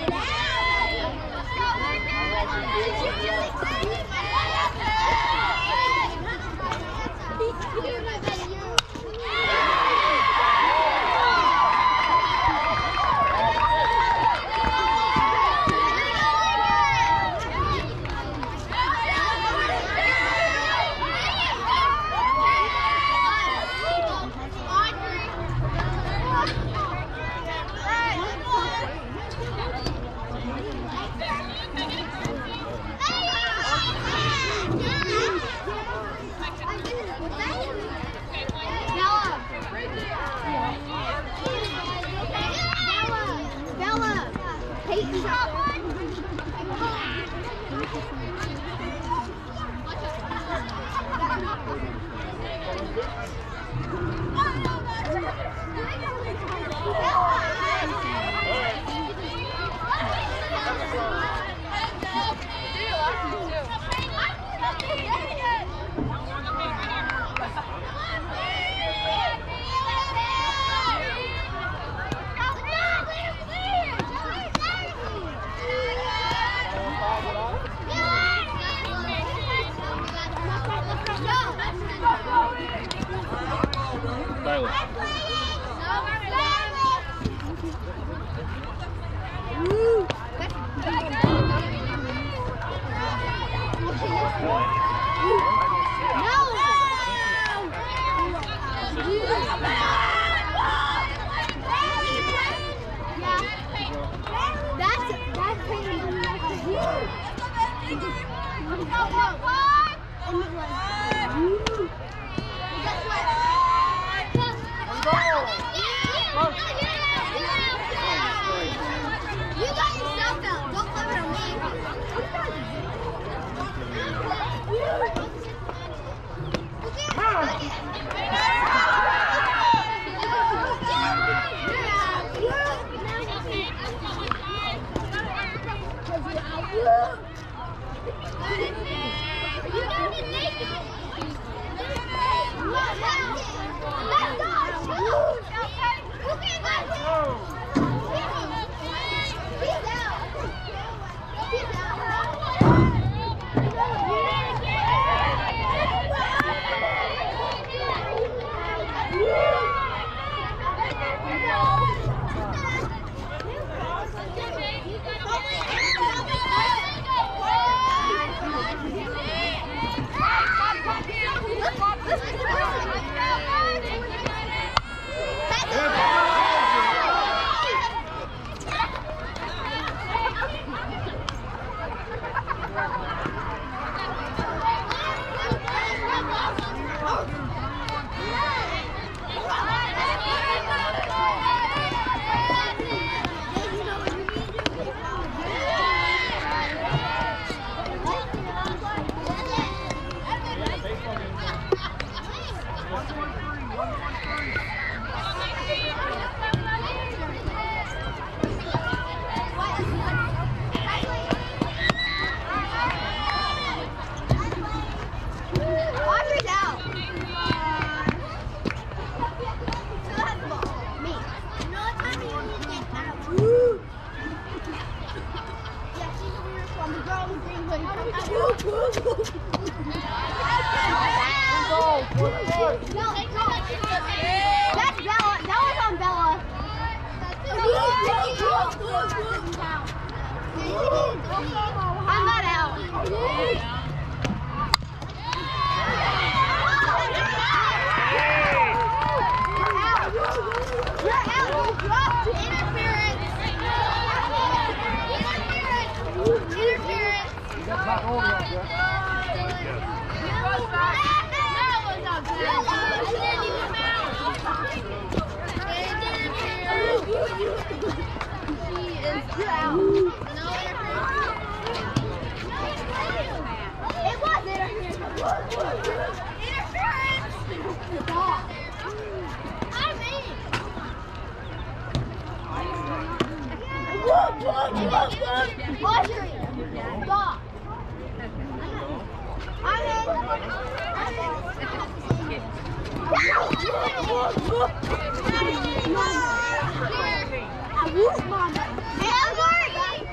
Hey,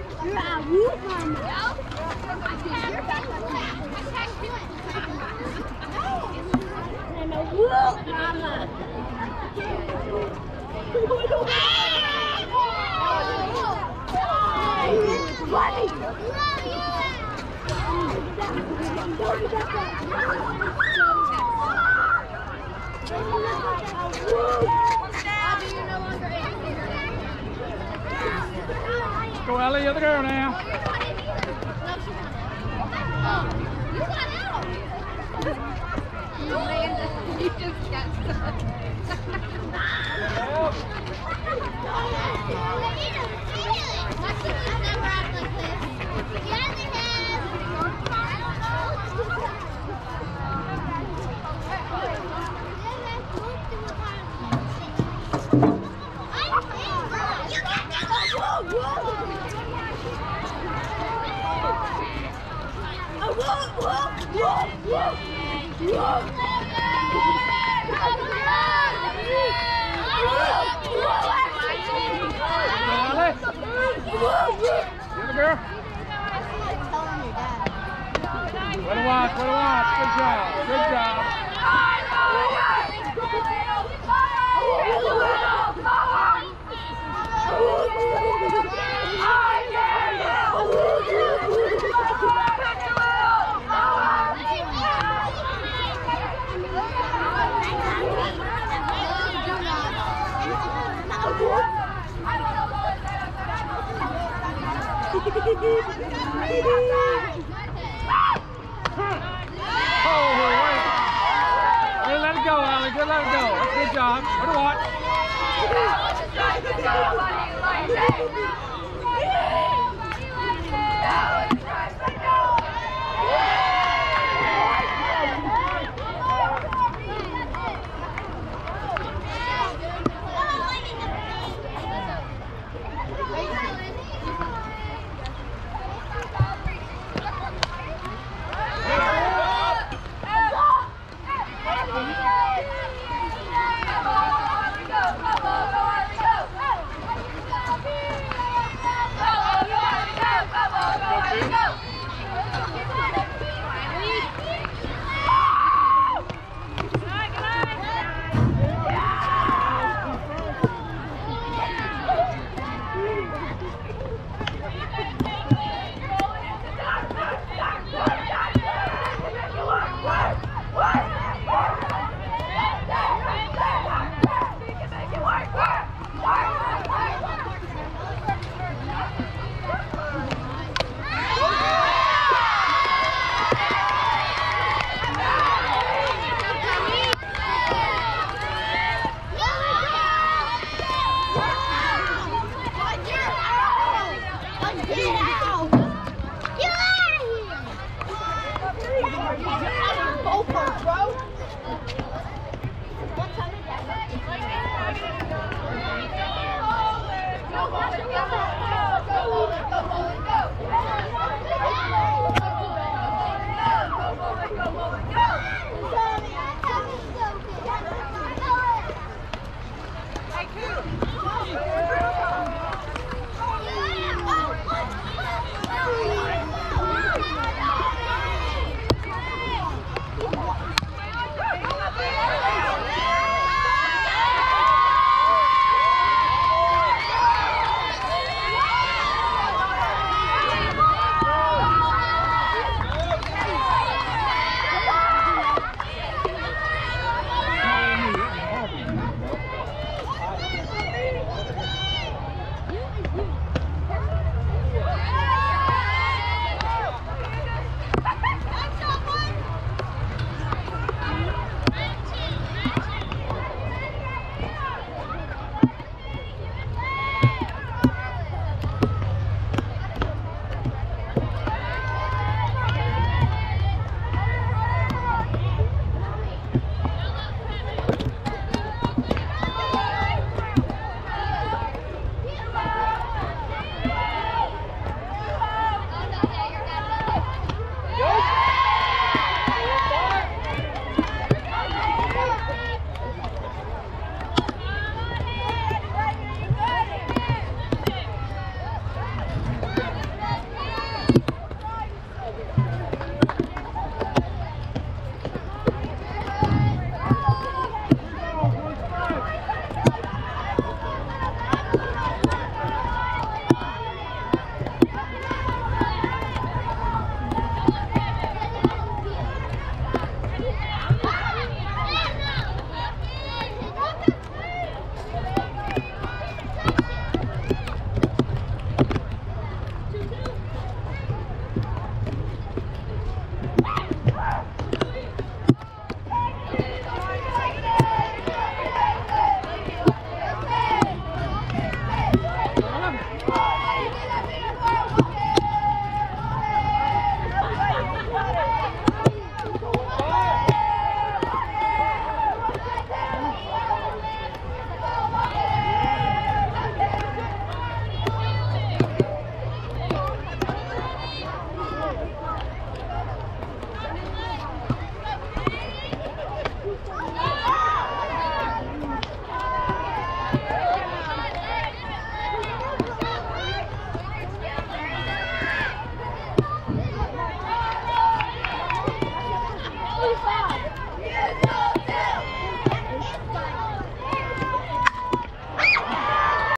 Go, Ellie, other girl now. You just got Girl. Way to watch, way to watch. Good job, good job. Hey, let it go, Allie. Good, let it go. Good job. Way to watch. Go, go, go, go.